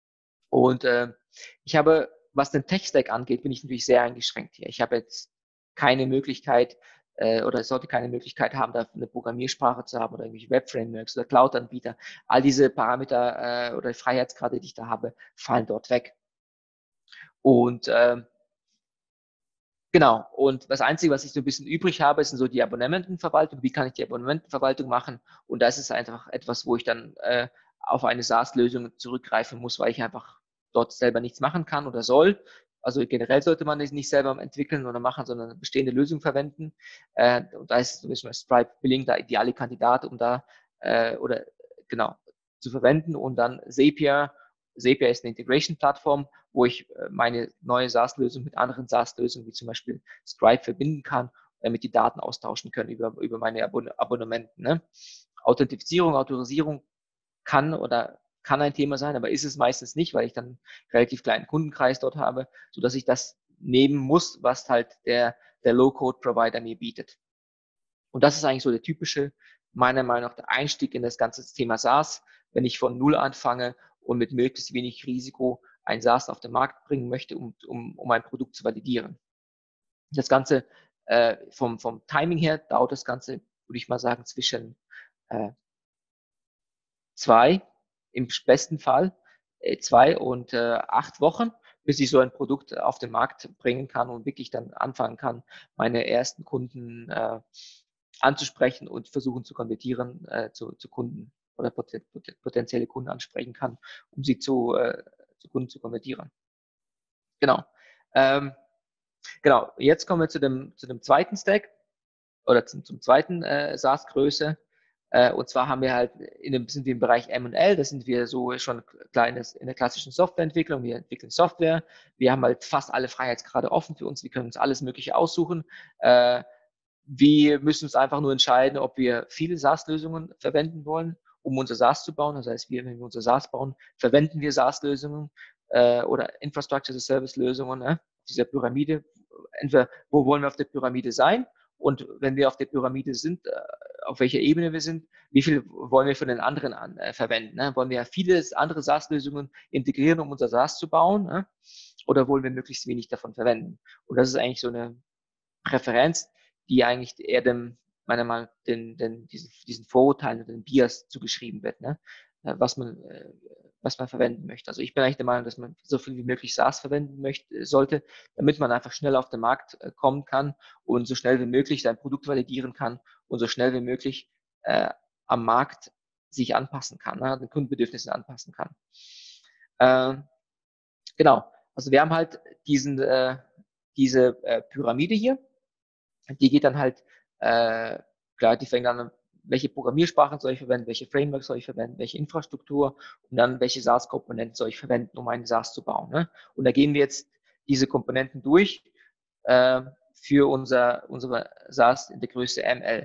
Und äh, ich habe, was den Tech-Stack angeht, bin ich natürlich sehr eingeschränkt hier. Ich habe jetzt keine Möglichkeit äh, oder sollte keine Möglichkeit haben, da eine Programmiersprache zu haben oder irgendwelche Web-Frameworks oder Cloud-Anbieter. All diese Parameter äh, oder Freiheitsgrade, die ich da habe, fallen dort weg. Und äh, genau, und das Einzige, was ich so ein bisschen übrig habe, sind so die Abonnentenverwaltung. Wie kann ich die Abonnentenverwaltung machen? Und das ist einfach etwas, wo ich dann äh, auf eine SaaS-Lösung zurückgreifen muss, weil ich einfach dort selber nichts machen kann oder soll. Also generell sollte man es nicht selber entwickeln oder machen, sondern eine bestehende Lösung verwenden. Äh, und da ist zum Beispiel Stripe Billing der ideale Kandidat, um da äh, oder genau zu verwenden. Und dann Zapier. Zapier ist eine Integration-Plattform, wo ich meine neue SaaS-Lösung mit anderen SaaS-Lösungen, wie zum Beispiel Stripe, verbinden kann, damit die Daten austauschen können über, über meine Abon Abonnementen. Ne? Authentifizierung, Autorisierung kann oder kann ein Thema sein, aber ist es meistens nicht, weil ich dann einen relativ kleinen Kundenkreis dort habe, sodass ich das nehmen muss, was halt der, der Low-Code-Provider mir bietet. Und das ist eigentlich so der typische, meiner Meinung nach, der Einstieg in das ganze Thema SaaS, wenn ich von Null anfange und mit möglichst wenig Risiko ein SaaS auf den Markt bringen möchte, um, um, um ein Produkt zu validieren. Das Ganze äh, vom, vom Timing her dauert das Ganze, würde ich mal sagen, zwischen äh, zwei, im besten Fall äh, zwei und äh, acht Wochen, bis ich so ein Produkt auf den Markt bringen kann und wirklich dann anfangen kann, meine ersten Kunden äh, anzusprechen und versuchen zu konvertieren äh, zu, zu Kunden oder poten, potenzielle Kunden ansprechen kann, um sie zu, äh, zu Kunden zu konvertieren. Genau. Ähm, genau. Jetzt kommen wir zu dem, zu dem zweiten Stack oder zum, zum zweiten äh, SaaS-Größe. Äh, und zwar haben wir halt, in dem, sind wir im Bereich M und L, da sind wir so schon kleines in der klassischen Softwareentwicklung, wir entwickeln Software, wir haben halt fast alle Freiheitsgrade offen für uns, wir können uns alles Mögliche aussuchen. Äh, wir müssen uns einfach nur entscheiden, ob wir viele SaaS-Lösungen verwenden wollen, um unser SaaS zu bauen. Das heißt, wir, wenn wir unser SaaS bauen, verwenden wir SaaS-Lösungen äh, oder Infrastructure as a Service-Lösungen, ne? Auf dieser Pyramide. Entweder, wo wollen wir auf der Pyramide sein? Und wenn wir auf der Pyramide sind, äh, auf welcher Ebene wir sind, wie viel wollen wir von den anderen an, äh, verwenden? Ne? Wollen wir viele andere SaaS-Lösungen integrieren, um unser SaaS zu bauen? Ne? Oder wollen wir möglichst wenig davon verwenden? Und das ist eigentlich so eine Präferenz, die eigentlich eher dem, meiner Meinung nach, den, den, diesen, diesen Vorurteilen oder den Bias zugeschrieben wird, ne? was man, äh, was man verwenden möchte. Also ich bin eigentlich der Meinung, dass man so viel wie möglich SaaS verwenden möchte, sollte, damit man einfach schnell auf den Markt äh, kommen kann und so schnell wie möglich sein Produkt validieren kann und so schnell wie möglich äh, am Markt sich anpassen kann, ne? Den Kundenbedürfnissen anpassen kann. Äh, genau. Also wir haben halt diesen, äh, diese äh, Pyramide hier. Die geht dann halt, äh, klar, die fängt an, welche Programmiersprachen soll ich verwenden, welche Frameworks soll ich verwenden, welche Infrastruktur und dann welche SaaS-Komponenten soll ich verwenden, um einen SaaS zu bauen. Ne? Und da gehen wir jetzt diese Komponenten durch äh, für unser, unsere SaaS in der Größe M L.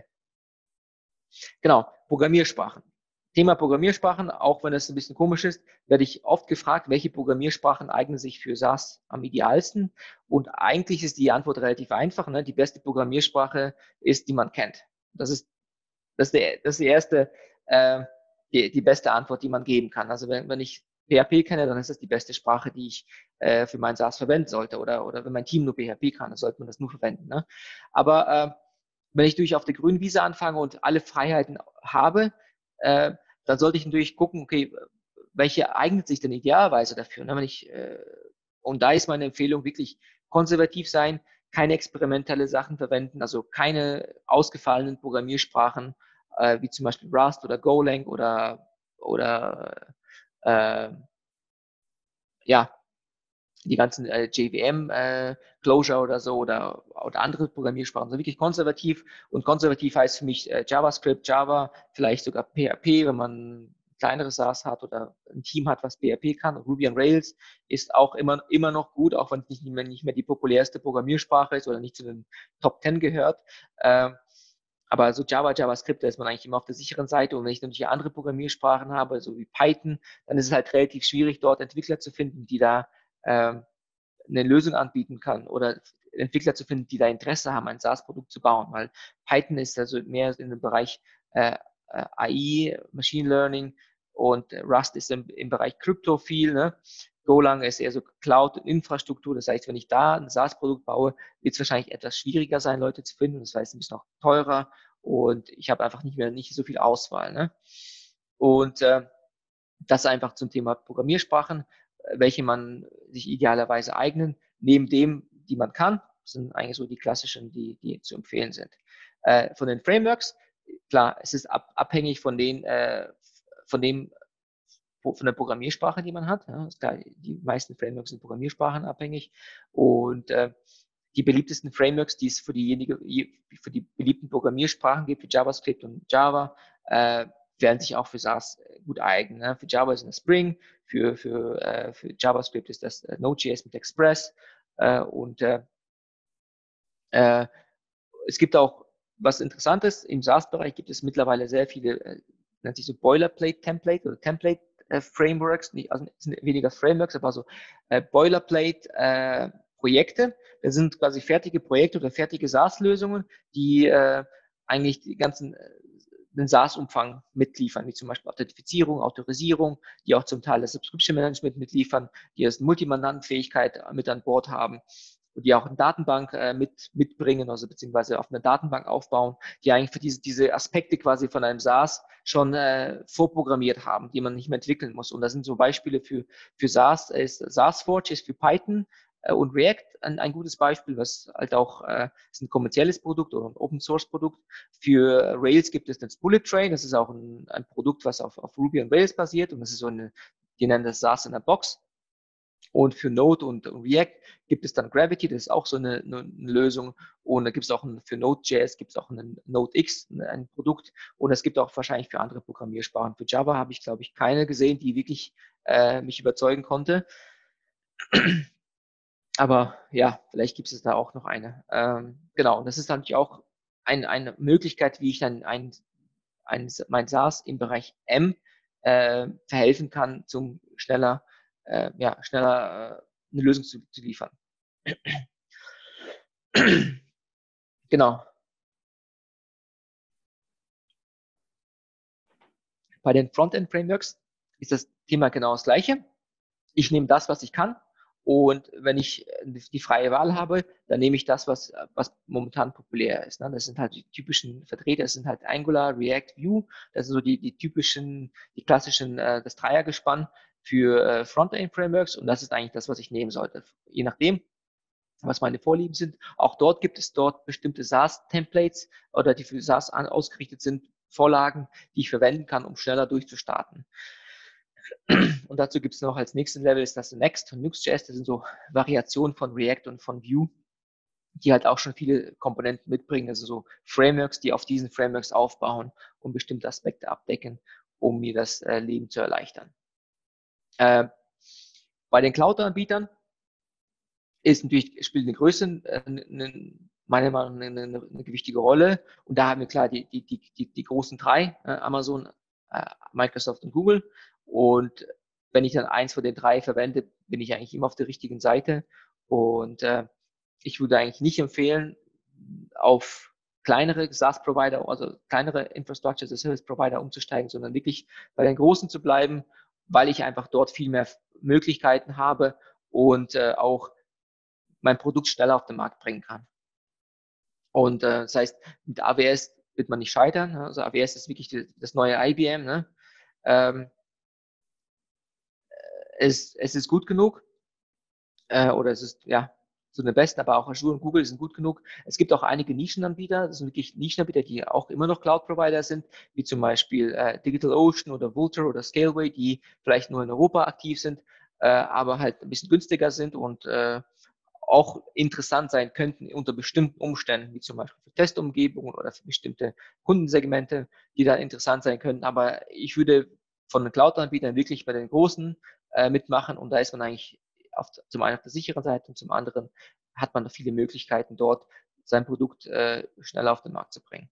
Genau, Programmiersprachen. Thema Programmiersprachen, auch wenn das ein bisschen komisch ist, werde ich oft gefragt, welche Programmiersprachen eignen sich für SaaS am idealsten? Und eigentlich ist die Antwort relativ einfach. Ne? Die beste Programmiersprache ist, die man kennt. Das ist, das ist, der, das ist die erste, äh, die, die beste Antwort, die man geben kann. Also wenn, wenn ich P H P kenne, dann ist das die beste Sprache, die ich äh, für mein SaaS verwenden sollte. Oder, oder wenn mein Team nur P H P kann, dann sollte man das nur verwenden. Ne? Aber äh, wenn ich durch auf der grünen Wiese anfange und alle Freiheiten habe, äh, dann sollte ich natürlich gucken, okay, welche eignet sich denn idealerweise dafür? Ne? Wenn ich, äh, und da ist meine Empfehlung wirklich konservativ sein, keine experimentelle Sachen verwenden, also keine ausgefallenen Programmiersprachen, äh, wie zum Beispiel Rust oder Golang oder, oder äh, ja, die ganzen äh, J V M äh, Closure oder so oder, oder andere Programmiersprachen, so wirklich konservativ. Und konservativ heißt für mich äh, JavaScript, Java, vielleicht sogar P H P, wenn man kleineres SaaS hat oder ein Team hat, was P H P kann. Und Ruby on Rails ist auch immer, immer noch gut, auch wenn es nicht mehr, nicht mehr die populärste Programmiersprache ist oder nicht zu den Top Ten gehört. Äh, aber so Java, JavaScript, da ist man eigentlich immer auf der sicheren Seite. Und wenn ich natürlich andere Programmiersprachen habe, so wie Python, dann ist es halt relativ schwierig, dort Entwickler zu finden, die da äh, eine Lösung anbieten kann oder Entwickler zu finden, die da Interesse haben, ein SaaS-Produkt zu bauen, weil Python ist also mehr in dem Bereich äh, A I, Machine Learning und Rust ist im, im Bereich Krypto viel. Ne? Golang ist eher so Cloud und Infrastruktur. Das heißt, wenn ich da ein SaaS-Produkt baue, wird es wahrscheinlich etwas schwieriger sein, Leute zu finden. Das heißt, ein bisschen auch teurer und ich habe einfach nicht mehr nicht so viel Auswahl. Ne? Und äh, das einfach zum Thema Programmiersprachen, welche man sich idealerweise eignen, neben dem, die man kann, sind eigentlich so die klassischen, die, die zu empfehlen sind. Äh, von den Frameworks, klar, es ist ab, abhängig von den, äh, von dem, von der Programmiersprache, die man hat. Ja, ist klar, die meisten Frameworks sind Programmiersprachen abhängig und äh, die beliebtesten Frameworks, die es für diejenige, für die beliebten Programmiersprachen gibt, wie JavaScript und Java, äh, werden sich auch für SaaS gut eignen. Ne? Für Java ist das Spring, für, für, äh, für JavaScript ist das äh, Node.js mit Express äh, und äh, äh, es gibt auch was Interessantes, im SaaS-Bereich gibt es mittlerweile sehr viele, äh, nennt sich so Boilerplate-Template oder Template-Frameworks, nicht, also sind weniger Frameworks, aber so äh, Boilerplate-Projekte. Äh, das sind quasi fertige Projekte oder fertige SaaS-Lösungen, die äh, eigentlich die ganzen äh, den SaaS-Umfang mitliefern, wie zum Beispiel Authentifizierung, Autorisierung, die auch zum Teil das Subscription Management mitliefern, die das Multimandantenfähigkeit mit an Bord haben und die auch eine Datenbank äh, mit, mitbringen, also beziehungsweise auf eine Datenbank aufbauen, die eigentlich für diese, diese Aspekte quasi von einem SaaS schon äh, vorprogrammiert haben, die man nicht mehr entwickeln muss. Und das sind so Beispiele für, für SaaS, ist SaaSforge ist für Python äh, und React ein, ein gutes Beispiel, was halt auch äh, ist ein kommerzielles Produkt oder ein Open Source Produkt. Für Rails gibt es das Bullet Train, das ist auch ein, ein Produkt, was auf, auf Ruby und Rails basiert und das ist so eine, die nennen das SaaS in der Box. Und für Node und React gibt es dann Gravity, das ist auch so eine, eine Lösung. Und da gibt es auch ein, für Node.js gibt es auch einen Node-X, ein Produkt. Und es gibt auch wahrscheinlich für andere Programmiersprachen. Für Java habe ich, glaube ich, keine gesehen, die wirklich äh, mich überzeugen konnte. Aber ja, vielleicht gibt es da auch noch eine. Ähm, genau, und das ist natürlich auch ein, eine Möglichkeit, wie ich dann ein, ein, mein SaaS im Bereich M äh, verhelfen kann, zum schneller, äh, ja, schneller äh, eine Lösung zu, zu liefern. Genau. Bei den Frontend-Frameworks ist das Thema genau das gleiche. Ich nehme das, was ich kann. Und wenn ich die freie Wahl habe, dann nehme ich das, was, was momentan populär ist. Das sind halt die typischen Vertreter, das sind halt Angular, React, Vue. Das sind so die, die typischen, die klassischen, das Dreiergespann für Frontend-Frameworks. Und das ist eigentlich das, was ich nehmen sollte. Je nachdem, was meine Vorlieben sind. Auch dort gibt es dort bestimmte SaaS-Templates oder die für SaaS ausgerichtet sind, Vorlagen, die ich verwenden kann, um schneller durchzustarten. Und dazu gibt es noch als nächsten Level ist das Next und Nuxt.js. Das sind so Variationen von React und von Vue, die halt auch schon viele Komponenten mitbringen, also so Frameworks, die auf diesen Frameworks aufbauen und bestimmte Aspekte abdecken, um mir das äh, Leben zu erleichtern. Äh, bei den Cloud-Anbietern ist natürlich, spielt eine Größe, äh, eine, meiner Meinung nach eine, eine, eine gewichtige Rolle. Und da haben wir klar die, die, die, die, die großen drei, äh, Amazon, äh, Microsoft und Google. Und wenn ich dann eins von den drei verwende, bin ich eigentlich immer auf der richtigen Seite. Und äh, ich würde eigentlich nicht empfehlen, auf kleinere SaaS-Provider, also kleinere Infrastructure as a Service-Provider umzusteigen, sondern wirklich bei den großen zu bleiben, weil ich einfach dort viel mehr Möglichkeiten habe und äh, auch mein Produkt schneller auf den Markt bringen kann. Und äh, das heißt, mit A W S wird man nicht scheitern. Ne? Also A W S ist wirklich die, das neue I B M. Ne? Ähm, es, es ist gut genug äh, oder es ist ja so eine besten, aber auch Azure und Google sind gut genug. Es gibt auch einige Nischenanbieter, das sind wirklich Nischenanbieter, die auch immer noch Cloud-Provider sind, wie zum Beispiel äh, DigitalOcean oder Vultr oder Scaleway, die vielleicht nur in Europa aktiv sind, äh, aber halt ein bisschen günstiger sind und äh, auch interessant sein könnten unter bestimmten Umständen, wie zum Beispiel für Testumgebungen oder für bestimmte Kundensegmente, die da interessant sein könnten. Aber ich würde von den Cloud-Anbietern wirklich bei den großen äh, mitmachen und da ist man eigentlich auf, zum einen auf der sicheren Seite und zum anderen hat man viele Möglichkeiten dort, sein Produkt äh, schneller auf den Markt zu bringen.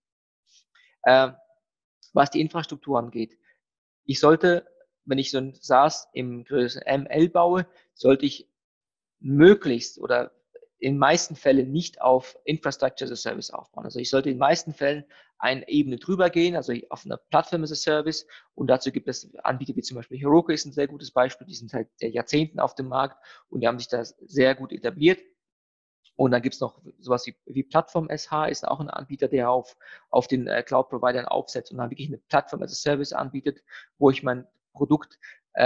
Äh, was die Infrastruktur angeht, ich sollte, wenn ich so ein SaaS im Größe M L baue, sollte ich möglichst oder in meisten Fällen nicht auf Infrastructure as a Service aufbauen. Also ich sollte in den meisten Fällen eine Ebene drüber gehen, also auf einer Plattform as a Service. Und dazu gibt es Anbieter wie zum Beispiel Heroku ist ein sehr gutes Beispiel. Die sind seit Jahrzehnten auf dem Markt und die haben sich da sehr gut etabliert. Und dann gibt es noch sowas wie, wie Plattform S H, ist auch ein Anbieter, der auf, auf den äh, Cloud-Providern aufsetzt und dann wirklich eine Plattform as a Service anbietet, wo ich mein Produkt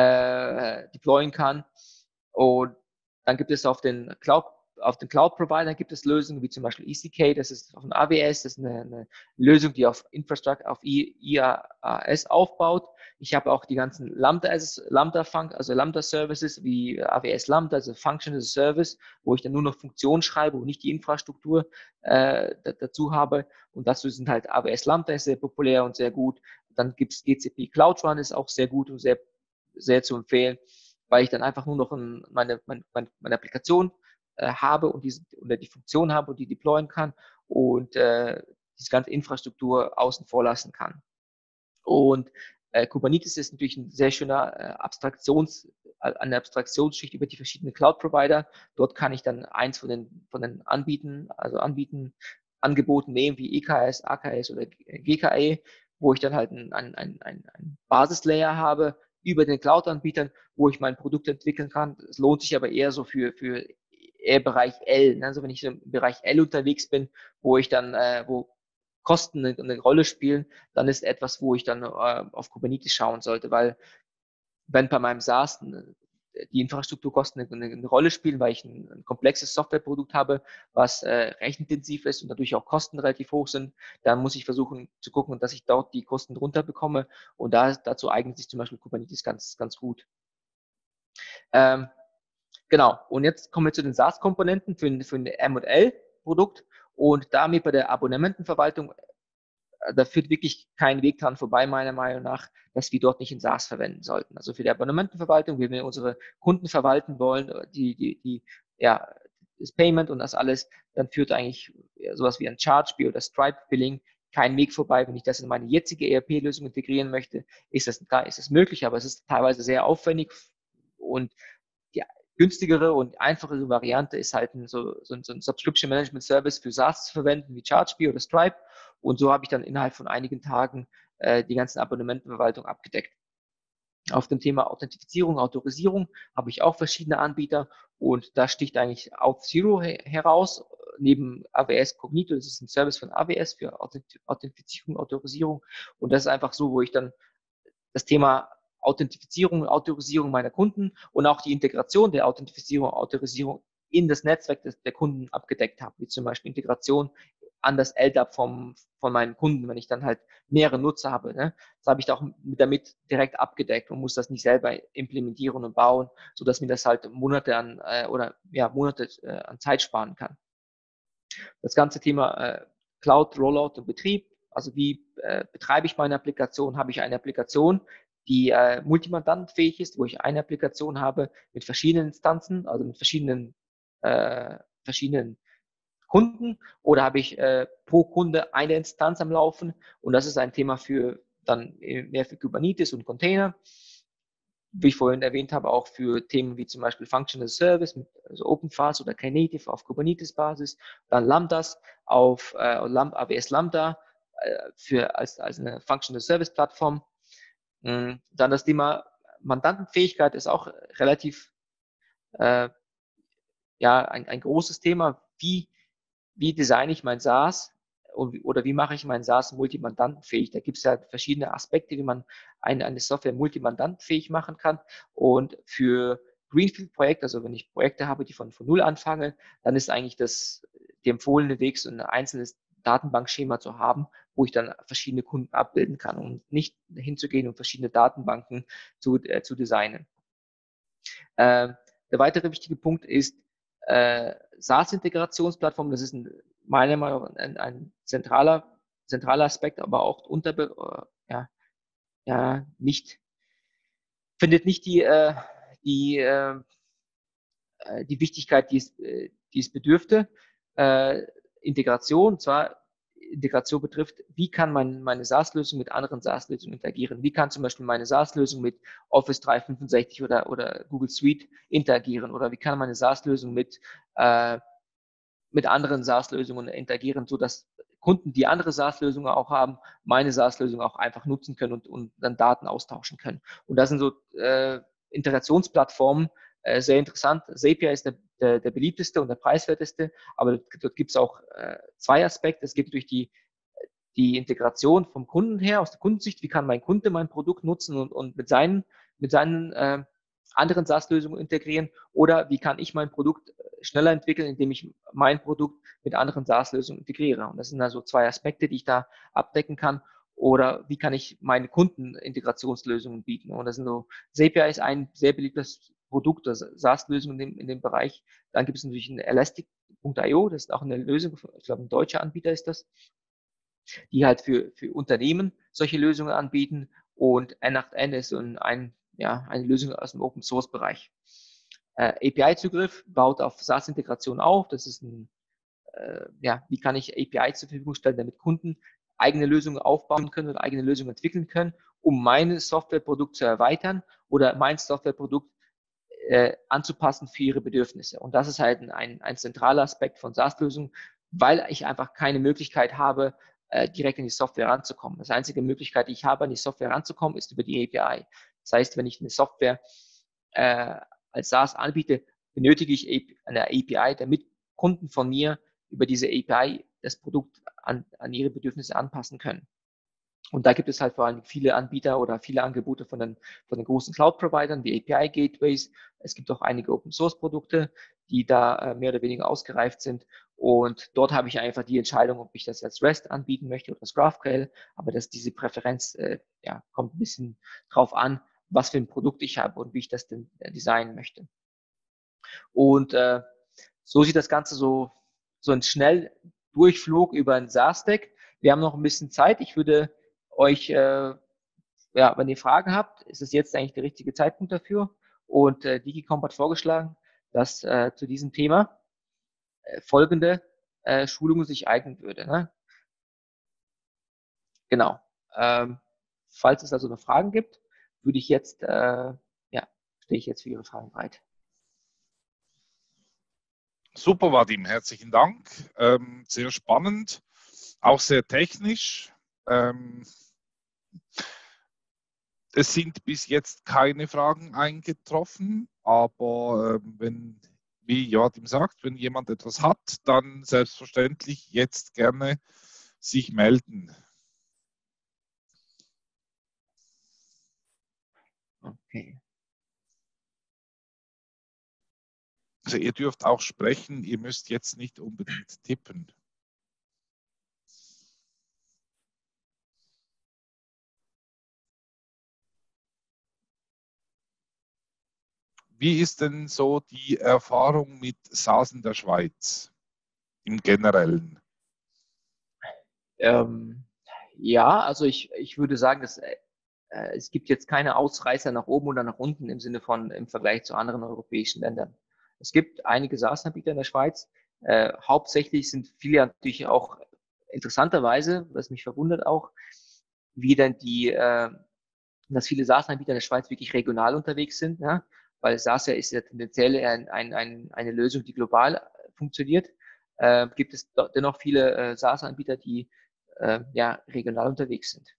äh, deployen kann. Und dann gibt es auf den Cloud auf den Cloud-Providern gibt es Lösungen wie zum Beispiel E C K, das ist von A W S, das ist eine, eine Lösung, die auf Infrastructure, auf I A S aufbaut. Ich habe auch die ganzen Lambda, Lambda Funk, also Lambda Services wie A W S Lambda, also Function as a Service, wo ich dann nur noch Funktionen schreibe und nicht die Infrastruktur äh, dazu habe. Und dazu sind halt A W S Lambda ist sehr populär und sehr gut. Dann gibt es G C P Cloud Run, ist auch sehr gut und sehr, sehr zu empfehlen, weil ich dann einfach nur noch ein, meine, meine, meine Applikation äh, habe und diese, oder die Funktion habe und die deployen kann und äh, diese ganze Infrastruktur außen vor lassen kann. Und äh, Kubernetes ist natürlich ein sehr schöner äh, Abstraktions, eine Abstraktionsschicht über die verschiedenen Cloud-Provider. Dort kann ich dann eins von den, von den Anbieten, also Anbieten, Angeboten nehmen wie E K S, A K S oder G K E, wo ich dann halt ein, ein, ein, ein Basislayer habe über den Cloud-Anbietern, wo ich mein Produkt entwickeln kann. Es lohnt sich aber eher so für, für eher Bereich L. Also wenn ich im Bereich L unterwegs bin, wo ich dann, äh, wo Kosten eine, eine Rolle spielen, dann ist etwas, wo ich dann äh, auf Kubernetes schauen sollte, weil wenn bei meinem SaaS die Infrastrukturkosten eine, eine Rolle spielen, weil ich ein, ein komplexes Softwareprodukt habe, was äh, rechenintensiv ist und dadurch auch Kosten relativ hoch sind, dann muss ich versuchen zu gucken, dass ich dort die Kosten drunter bekomme und da, dazu eignet sich zum Beispiel Kubernetes ganz, ganz gut. Ähm, Genau. Und jetzt kommen wir zu den SaaS-Komponenten für, ein- für ein M und L-Produkt. Und damit bei der Abonnentenverwaltung, äh, da führt wirklich kein Weg dran vorbei, meiner Meinung nach, dass wir dort nicht in SaaS verwenden sollten. Also für die Abonnentenverwaltung, wenn wir unsere Kunden verwalten wollen, die, die, die, ja, das Payment und das alles, dann führt eigentlich sowas wie ein Chargebee oder Stripe Billing kein Weg vorbei. Wenn ich das in meine jetzige E R P-Lösung integrieren möchte, ist das, klar, ist das möglich, aber es ist teilweise sehr aufwendig und die günstigere und einfachere Variante ist halt ein, so, so, so ein Subscription Management Service für SaaS zu verwenden, wie Chargebee oder Stripe. Und so habe ich dann innerhalb von einigen Tagen äh, die ganzen Abonnementenverwaltung abgedeckt. Auf dem Thema Authentifizierung, Autorisierung habe ich auch verschiedene Anbieter und da sticht eigentlich Auth0 he heraus, neben A W S Cognito, das ist ein Service von A W S für Authentifizierung, Autorisierung und das ist einfach so, wo ich dann das Thema Authentifizierung und Autorisierung meiner Kunden und auch die Integration der Authentifizierung und Autorisierung in das Netzwerk des, der Kunden abgedeckt habe, wie zum Beispiel Integration an das L D A P vom, von meinen Kunden, wenn ich dann halt mehrere Nutzer habe. Ne? Das habe ich da auch damit direkt abgedeckt und muss das nicht selber implementieren und bauen, sodass mir das halt Monate an äh, oder ja Monate äh, an Zeit sparen kann. Das ganze Thema äh, Cloud, Rollout und Betrieb, also wie äh, betreibe ich meine Applikation? Habe ich eine Applikation, die äh, multimandantenfähig ist, wo ich eine Applikation habe mit verschiedenen Instanzen, also mit verschiedenen, äh, verschiedenen Kunden, oder habe ich äh, pro Kunde eine Instanz am Laufen? Und das ist ein Thema für dann mehr für Kubernetes und Container. Wie ich vorhin erwähnt habe, auch für Themen wie zum Beispiel Functional Service, mit, also OpenFaaS oder Knative auf Kubernetes-Basis, dann Lambdas auf äh, A W S Lambda äh, für, als, als eine Functional Service-Plattform. Dann das Thema Mandantenfähigkeit ist auch relativ äh, ja, ein, ein großes Thema. Wie, wie designe ich mein SaaS und, oder wie mache ich mein SaaS multimandantenfähig? Da gibt es ja verschiedene Aspekte, wie man eine, eine Software multimandantenfähig machen kann. Und für Greenfield-Projekte, also wenn ich Projekte habe, die von, von Null anfangen, dann ist eigentlich das, der empfohlene Weg, so ein einzelnes Datenbankschema zu haben, wo ich dann verschiedene Kunden abbilden kann und nicht hinzugehen und verschiedene Datenbanken zu, äh, zu designen. Äh, der weitere wichtige Punkt ist äh, SaaS-Integrationsplattform. Das ist ein, meiner Meinung nach ein, ein zentraler, zentraler Aspekt, aber auch unter, äh, ja, ja, nicht, findet nicht die, äh, die, äh, die Wichtigkeit, die es, äh, die es bedürfte. Äh, Integration, und zwar Integration betrifft, wie kann man meine SaaS-Lösung mit anderen SaaS-Lösungen interagieren? Wie kann zum Beispiel meine SaaS-Lösung mit Office dreihundertfünfundsechzig oder, oder Google Suite interagieren? Oder wie kann meine SaaS-Lösung mit, äh, mit anderen SaaS-Lösungen interagieren, sodass Kunden, die andere SaaS-Lösungen auch haben, meine SaaS-Lösung auch einfach nutzen können und, und dann Daten austauschen können. Und das sind so äh, Integrationsplattformen, äh, sehr interessant. Zapier ist der, der, der beliebteste und der preiswerteste, aber dort gibt es auch äh, zwei Aspekte. Es gibt durch die, die Integration vom Kunden her, aus der Kundensicht, wie kann mein Kunde mein Produkt nutzen und, und mit seinen, mit seinen äh, anderen SaaS-Lösungen integrieren oder wie kann ich mein Produkt schneller entwickeln, indem ich mein Produkt mit anderen SaaS-Lösungen integriere. Und das sind also zwei Aspekte, die ich da abdecken kann. Oder wie kann ich meine Kunden Integrationslösungen bieten? Und das sind so, Zapier ist ein sehr beliebtes Produkt, das SaaS-Lösung in dem, in dem Bereich. Dann gibt es natürlich ein Elastic Punkt i o, das ist auch eine Lösung, ich glaube, ein deutscher Anbieter ist das, die halt für, für Unternehmen solche Lösungen anbieten. Und N acht N ist so ein, ein, ja, eine Lösung aus dem Open-Source-Bereich. Äh, A P I-Zugriff baut auf SaaS-Integration auf. Das ist ein, äh, ja, wie kann ich A P I zur Verfügung stellen, damit Kunden eigene Lösungen aufbauen können oder eigene Lösungen entwickeln können, um mein Softwareprodukt zu erweitern oder mein Softwareprodukt äh, anzupassen für ihre Bedürfnisse. Und das ist halt ein, ein zentraler Aspekt von SaaS-Lösungen, weil ich einfach keine Möglichkeit habe, äh, direkt in die Software ranzukommen. Das einzige Möglichkeit, die ich habe, an die Software ranzukommen, ist über die A P I. Das heißt, wenn ich eine Software äh, als SaaS anbiete, benötige ich eine A P I, damit Kunden von mir über diese A P I das Produkt an, an ihre Bedürfnisse anpassen können. Und da gibt es halt vor allem viele Anbieter oder viele Angebote von den, von den großen Cloud-Providern wie A P I-Gateways. Es gibt auch einige Open-Source-Produkte, die da äh, mehr oder weniger ausgereift sind. Und dort habe ich einfach die Entscheidung, ob ich das als REST anbieten möchte oder als GraphQL. Aber dass diese Präferenz äh, ja, kommt ein bisschen drauf an, was für ein Produkt ich habe und wie ich das denn äh, designen möchte. Und äh, so sieht das Ganze so, so ein Schnelldurchflug über ein SaaS-Stack. Wir haben noch ein bisschen Zeit. Ich würde euch, äh, ja, wenn ihr Fragen habt, ist es jetzt eigentlich der richtige Zeitpunkt dafür. Und äh, Digicomp hat vorgeschlagen, dass äh, zu diesem Thema äh, folgende äh, Schulung sich eignen würde. Ne? Genau. Ähm, falls es also noch Fragen gibt, würde ich jetzt, äh, ja, stehe ich jetzt für Ihre Fragen bereit. Super, Vadim, herzlichen Dank. Ähm, sehr spannend, auch sehr technisch. Ähm, es sind bis jetzt keine Fragen eingetroffen, aber ähm, wenn, wie Joachim sagt, wenn jemand etwas hat, dann selbstverständlich jetzt gerne sich melden. Okay. Also ihr dürft auch sprechen, ihr müsst jetzt nicht unbedingt tippen. Wie ist denn so die Erfahrung mit SaaS in der Schweiz im Generellen? Ähm, ja, also ich, ich würde sagen, dass äh, es gibt jetzt keine Ausreißer nach oben oder nach unten im Sinne von im Vergleich zu anderen europäischen Ländern. Es gibt einige SaaS-Anbieter in der Schweiz. Äh, hauptsächlich sind viele natürlich auch interessanterweise, was mich verwundert auch, wie denn die, äh, dass viele SaaS-Anbieter in der Schweiz wirklich regional unterwegs sind, ja? Weil SaaS ja ist ja tendenziell ein, ein, ein, eine Lösung, die global funktioniert. Äh, gibt es dennoch viele äh, SaaS-Anbieter, die äh, ja regional unterwegs sind.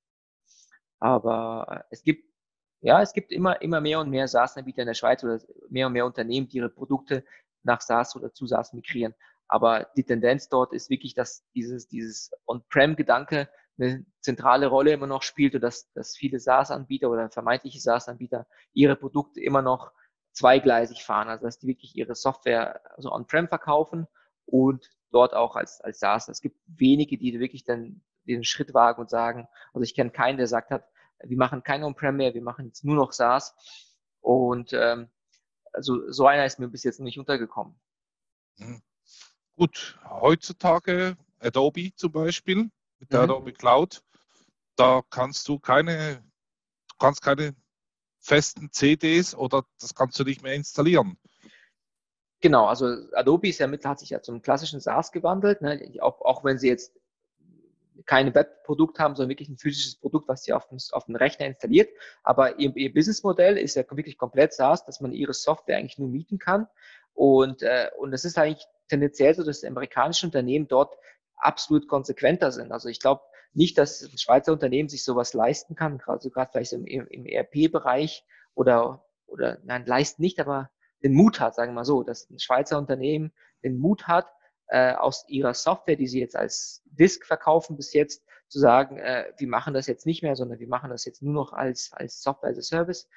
Aber es gibt, ja, es gibt immer, immer mehr und mehr SaaS-Anbieter in der Schweiz oder mehr und mehr Unternehmen, die ihre Produkte nach SaaS oder zu SaaS migrieren. Aber die Tendenz dort ist wirklich, dass dieses, dieses On-Prem-Gedanke eine zentrale Rolle immer noch spielt und dass, dass viele SaaS-Anbieter oder vermeintliche SaaS-Anbieter ihre Produkte immer noch zweigleisig fahren. Also, dass die wirklich ihre Software also On-Prem verkaufen und dort auch als, als SaaS. Es gibt wenige, die wirklich dann den Schritt wagen und sagen, also ich kenne keinen, der sagt hat, wir machen kein On-Prem mehr, wir machen jetzt nur noch SaaS. Und ähm, also so einer ist mir bis jetzt noch nicht untergekommen. Mhm. Gut, heutzutage Adobe zum Beispiel mit der Mhm. Adobe Cloud, da kannst du keine, du kannst keine festen C Ds oder das kannst du nicht mehr installieren. Genau, also Adobe ist ja mit, hat sich ja zum klassischen SaaS gewandelt, ne? auch, auch wenn sie jetzt kein Webprodukt haben, sondern wirklich ein physisches Produkt, was sie auf dem, auf dem Rechner installiert. Aber ihr, ihr Businessmodell ist ja wirklich komplett SaaS, dass man ihre Software eigentlich nur mieten kann. Und, äh, und es ist eigentlich tendenziell so, dass amerikanische Unternehmen dort absolut konsequenter sind. Also ich glaube nicht, dass ein Schweizer Unternehmen sich sowas leisten kann, also gerade vielleicht im, im E R P-Bereich oder, oder nein, leisten nicht, aber den Mut hat, sagen wir mal so, dass ein Schweizer Unternehmen den Mut hat, äh, aus ihrer Software, die sie jetzt als Disk verkaufen bis jetzt, zu sagen, äh, wir machen das jetzt nicht mehr, sondern wir machen das jetzt nur noch als, als Software as a Service.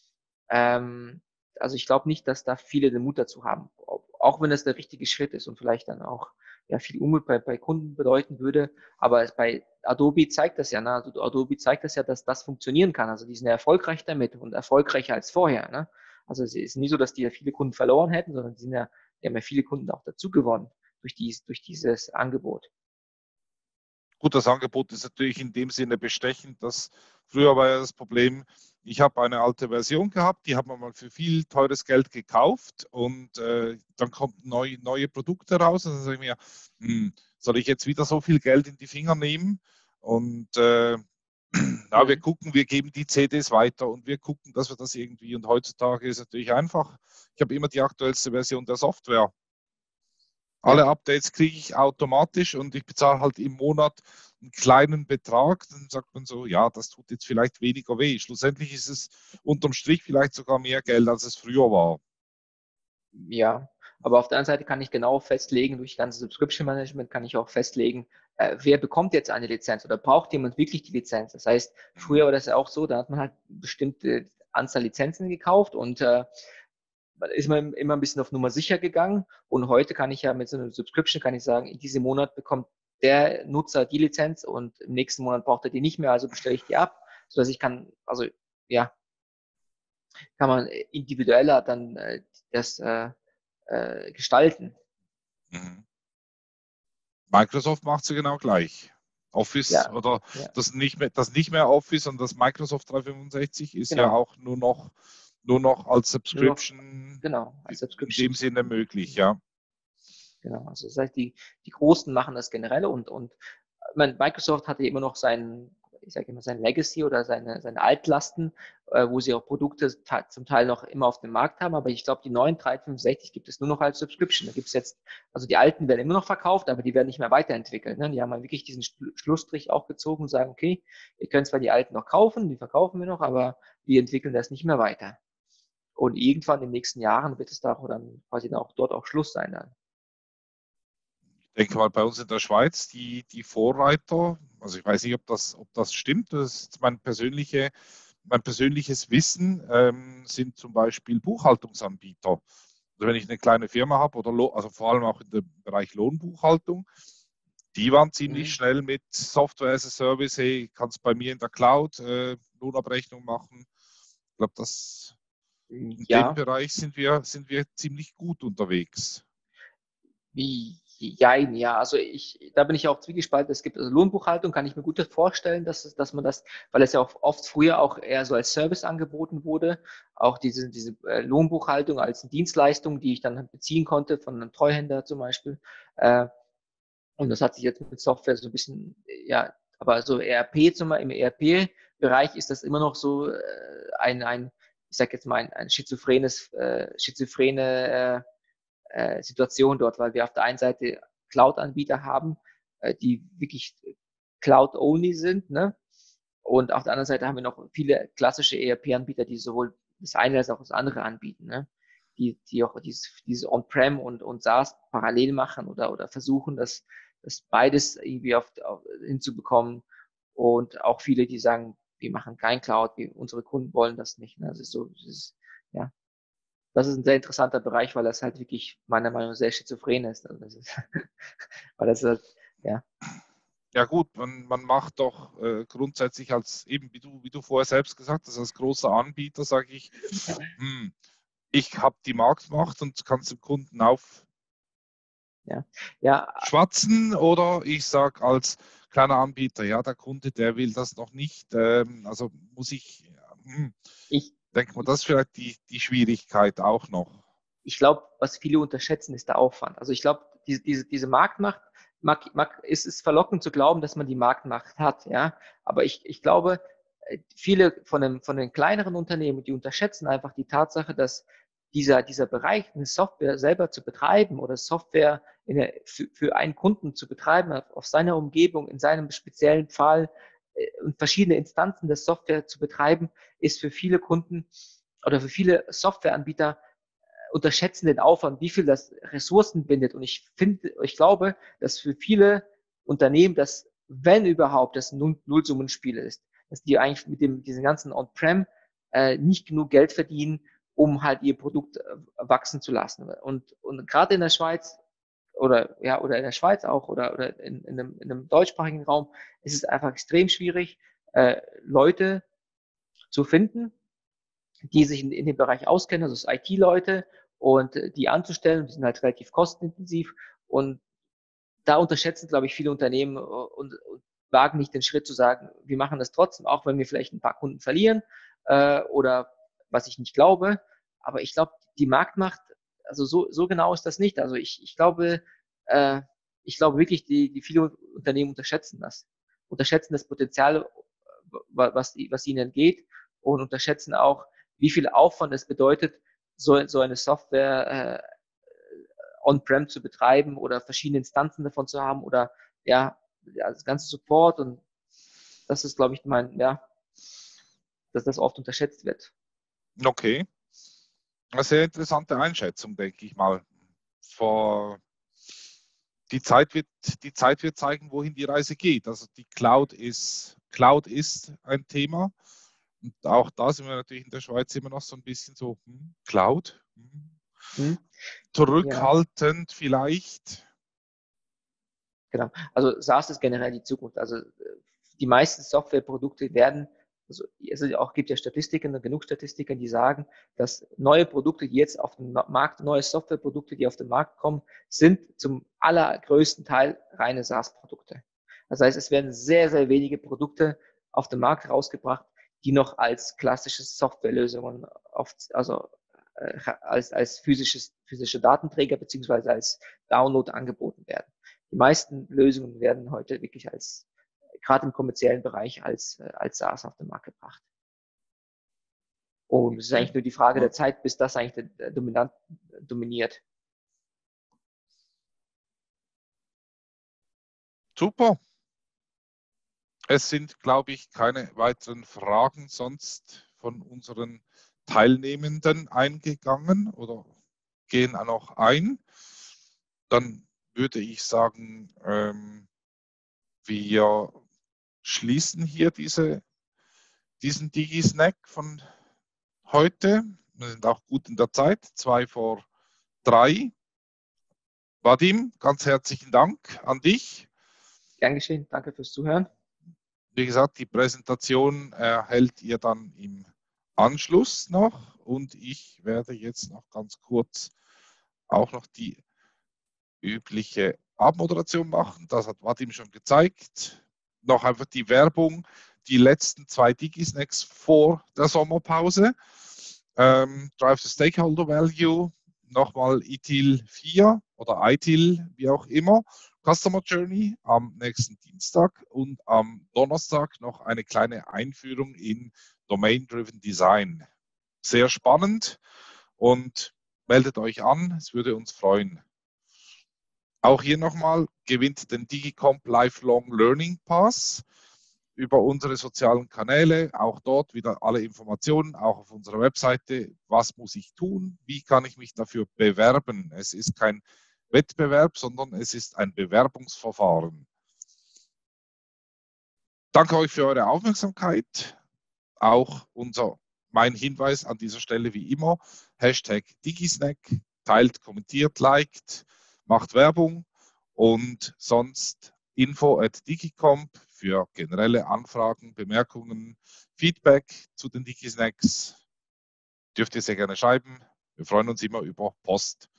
Ähm, also ich glaube nicht, dass da viele den Mut dazu haben, auch wenn das der richtige Schritt ist und vielleicht dann auch ja, viel Unmut bei, bei Kunden bedeuten würde. Aber bei Adobe zeigt das ja, ne? Also Adobe zeigt das ja, dass das funktionieren kann. Also die sind ja erfolgreich damit und erfolgreicher als vorher. Ne? Also es ist nie so, dass die ja viele Kunden verloren hätten, sondern die, sind ja, die haben ja viele Kunden auch dazu gewonnen durch, dies, durch dieses Angebot. Gut, das Angebot ist natürlich in dem Sinne bestechend, dass früher war ja das Problem, ich habe eine alte Version gehabt, die hat man mal für viel teures Geld gekauft und äh, dann kommen neu, neue Produkte raus und dann sage ich mir, hm, soll ich jetzt wieder so viel Geld in die Finger nehmen? Und äh, na, wir Mhm. gucken, wir geben die C Ds weiter und wir gucken, dass wir das irgendwie, und heutzutage ist es natürlich einfach, ich habe immer die aktuellste Version der Software. Alle Ja. Updates kriege ich automatisch und ich bezahle halt im Monat einen kleinen Betrag. Dann sagt man so, ja, das tut jetzt vielleicht weniger weh. Schlussendlich ist es unterm Strich vielleicht sogar mehr Geld, als es früher war. Ja, aber auf der anderen Seite kann ich genau festlegen, durch ganze Subscription Management kann ich auch festlegen, äh, wer bekommt jetzt eine Lizenz oder braucht jemand wirklich die Lizenz? Das heißt, Mhm. früher war das ja auch so, da hat man halt bestimmte Anzahl Lizenzen gekauft und äh, ist man immer ein bisschen auf Nummer sicher gegangen. Und heute kann ich ja mit so einer Subscription kann ich sagen, in diesem Monat bekommt der Nutzer die Lizenz und im nächsten Monat braucht er die nicht mehr, also bestelle ich die ab, sodass ich kann, also ja, kann man individueller dann äh, das äh, äh, gestalten. Mhm. Microsoft macht sie genau gleich. Office Ja, oder ja, das nicht mehr, das nicht mehr Office und das Microsoft dreihundertfünfundsechzig ist ja genau. auch nur noch, nur noch als Nur noch, Subscription genau, als in dem Subscription. Sinne möglich, ja. Genau. Also das heißt, die, die Großen machen das generell und, und ich meine, Microsoft hatte immer noch sein, ich sage immer, sein Legacy oder seine, seine Altlasten, äh, wo sie auch Produkte zum Teil noch immer auf dem Markt haben. Aber ich glaube, die neuen dreihundertfünfundsechzig gibt es nur noch als Subscription. Da gibt es jetzt, also die alten werden immer noch verkauft, aber die werden nicht mehr weiterentwickelt. Ne? Die haben halt wirklich diesen Schlussstrich auch gezogen und sagen, okay, ihr könnt zwar die alten noch kaufen, die verkaufen wir noch, aber wir entwickeln das nicht mehr weiter. Und irgendwann in den nächsten Jahren wird es da auch dann quasi auch dort auch Schluss sein dann. Ich denke mal, bei uns in der Schweiz, die, die Vorreiter, also ich weiß nicht, ob das, ob das stimmt, das ist mein, persönliche, mein persönliches Wissen, ähm, sind zum Beispiel Buchhaltungsanbieter. Also wenn ich eine kleine Firma habe, oder also vor allem auch in dem Bereich Lohnbuchhaltung, die waren ziemlich Mhm. schnell mit Software as a Service, hey, kannst bei mir in der Cloud äh, Lohnabrechnung machen. Ich glaube, das in dem Ja, Bereich sind wir, sind wir ziemlich gut unterwegs. wie, jein, ja, also ich, da bin ich auch zwiegespalten. Es gibt also Lohnbuchhaltung, kann ich mir gut vorstellen, dass, es- dass man das, weil es ja auch oft früher auch eher so als Service angeboten wurde, auch diese, diese äh, Lohnbuchhaltung als Dienstleistung, die ich dann beziehen konnte von einem Treuhänder zum Beispiel. Äh, und das hat sich jetzt mit Software so ein bisschen, ja, aber so E R P zum Beispiel, im E R P-Bereich ist das immer noch so äh, ein, ein, ich sag jetzt mal, ein, ein schizophrenes, äh, schizophrene äh, äh, Situation dort, weil wir auf der einen Seite Cloud-Anbieter haben, äh, die wirklich Cloud-only sind, ne? Und auf der anderen Seite haben wir noch viele klassische E R P-Anbieter, die sowohl das eine als auch das andere anbieten, ne? Die, die auch dieses, dieses On-Prem und, und SaaS parallel machen oder, oder versuchen, das, das beides irgendwie auf, auf, hinzubekommen. Und auch viele, die sagen, wir machen kein Cloud, wir, unsere Kunden wollen das nicht. Ne? Das ist so, das ist, ja, das ist ein sehr interessanter Bereich, weil das halt wirklich meiner Meinung nach sehr schizophren ist. Also das ist weil das halt, ja. Ja gut, man, man macht doch äh, grundsätzlich als, eben wie du, wie du vorher selbst gesagt hast, als großer Anbieter sage ich, hm, ich habe die Marktmacht und kann es dem Kunden Ja, ja, aufschwatzen, oder ich sage als kleiner Anbieter, ja, der Kunde, der will das noch nicht, ähm, also muss ich, hm, ich, denke mal, das ist ich, vielleicht die, die Schwierigkeit auch noch. ich glaube, was viele unterschätzen, ist der Aufwand. Also ich glaube, diese, diese, diese Marktmacht, mag, mag, ist es verlockend zu glauben, dass man die Marktmacht hat, ja. Aber ich, ich glaube, äh, viele von, dem, von den kleineren Unternehmen, die unterschätzen einfach die Tatsache, dass dieser, dieser Bereich, eine Software selber zu betreiben oder Software in der, für, für einen Kunden zu betreiben, auf seiner Umgebung, in seinem speziellen Fall äh, und verschiedene Instanzen der Software zu betreiben, ist für viele Kunden oder für viele Softwareanbieter unterschätzen den Aufwand, wie viel das Ressourcen bindet. Und ich finde, ich glaube, dass für viele Unternehmen das, wenn überhaupt, das ein Nullsummenspiel ist, dass die eigentlich mit dem, diesen ganzen On-Prem äh, nicht genug Geld verdienen, um halt ihr Produkt äh, wachsen zu lassen. Und, und gerade in der Schweiz oder ja, oder in der Schweiz auch oder, oder in, in, einem, in einem deutschsprachigen Raum ist es einfach extrem schwierig, äh, Leute zu finden, die sich in, in dem Bereich auskennen, also das I T-Leute, und äh, die anzustellen, die sind halt relativ kostenintensiv und da unterschätzen, glaube ich, viele Unternehmen äh, und, und wagen nicht den Schritt zu sagen, wir machen das trotzdem, auch wenn wir vielleicht ein paar Kunden verlieren äh, oder was ich nicht glaube, aber ich glaube, die Marktmacht, also so, so genau ist das nicht. Also ich, ich glaube, äh, ich glaube wirklich, die, die viele Unternehmen unterschätzen das, unterschätzen das Potenzial, was, was ihnen entgeht und unterschätzen auch, wie viel Aufwand es bedeutet, so, so eine Software äh, on-prem zu betreiben oder verschiedene Instanzen davon zu haben oder ja, das ganze Support und das ist, glaube ich, mein, ja, dass das oft unterschätzt wird. Okay, eine sehr interessante Einschätzung, denke ich mal. Vor die Zeit wird, die Zeit wird zeigen, wohin die Reise geht. Also die Cloud ist, Cloud ist ein Thema. Und auch da sind wir natürlich in der Schweiz immer noch so ein bisschen so, hm, Cloud, hm, Hm? Ja, zurückhaltend vielleicht. genau. Also SaaS ist generell die Zukunft. Also die meisten Softwareprodukte werden Also es auch, gibt ja Statistiken, genug Statistiken, die sagen, dass neue Produkte, die jetzt auf den Markt, neue Softwareprodukte, die auf den Markt kommen, sind zum allergrößten Teil reine SaaS-Produkte. Das heißt, es werden sehr, sehr wenige Produkte auf den Markt rausgebracht, die noch als klassische Softwarelösungen, auf, also äh, als, als physisches, physische Datenträger beziehungsweise als Download angeboten werden. Die meisten Lösungen werden heute wirklich als gerade im kommerziellen Bereich als, als SaaS auf den Markt gebracht. Und es ist eigentlich nur die Frage der Zeit, bis das eigentlich dominant dominiert. Super. Es sind, glaube ich, keine weiteren Fragen sonst von unseren Teilnehmenden eingegangen oder gehen auch noch ein. Dann würde ich sagen, ähm, wir schließen hier diese, diesen Digi-Snack von heute. Wir sind auch gut in der Zeit, zwei vor drei. Vadim, ganz herzlichen Dank an dich. Gern geschehen, danke fürs Zuhören. Wie gesagt, die Präsentation erhält ihr dann im Anschluss noch und ich werde jetzt noch ganz kurz auch noch die übliche Abmoderation machen. Das hat Vadim schon gezeigt. Noch einfach die Werbung, die letzten zwei Digi-Snacks vor der Sommerpause. Ähm, Drive the Stakeholder Value, nochmal I T I L vier oder I T I L, wie auch immer. Customer Journey am nächsten Dienstag und am Donnerstag noch eine kleine Einführung in Domain-Driven Design. Sehr spannend und meldet euch an, es würde uns freuen. Auch hier nochmal, gewinnt den Digicomp Lifelong Learning Pass über unsere sozialen Kanäle, auch dort wieder alle Informationen, auch auf unserer Webseite, was muss ich tun, wie kann ich mich dafür bewerben. Es ist kein Wettbewerb, sondern es ist ein Bewerbungsverfahren. Danke euch für eure Aufmerksamkeit. Auch unser, mein Hinweis an dieser Stelle wie immer, Hashtag Digisnack, teilt, kommentiert, liked, macht Werbung und sonst info at digicomp für generelle Anfragen, Bemerkungen, Feedback zu den Digisnacks. Dürft ihr sehr gerne schreiben. Wir freuen uns immer über Post.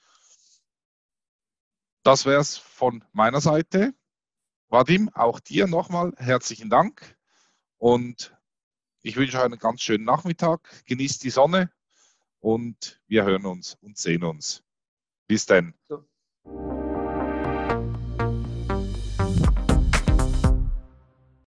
Das wäre es von meiner Seite. Vadim, auch dir nochmal herzlichen Dank und ich wünsche euch einen ganz schönen Nachmittag. Genießt die Sonne und wir hören uns und sehen uns. Bis dann. So.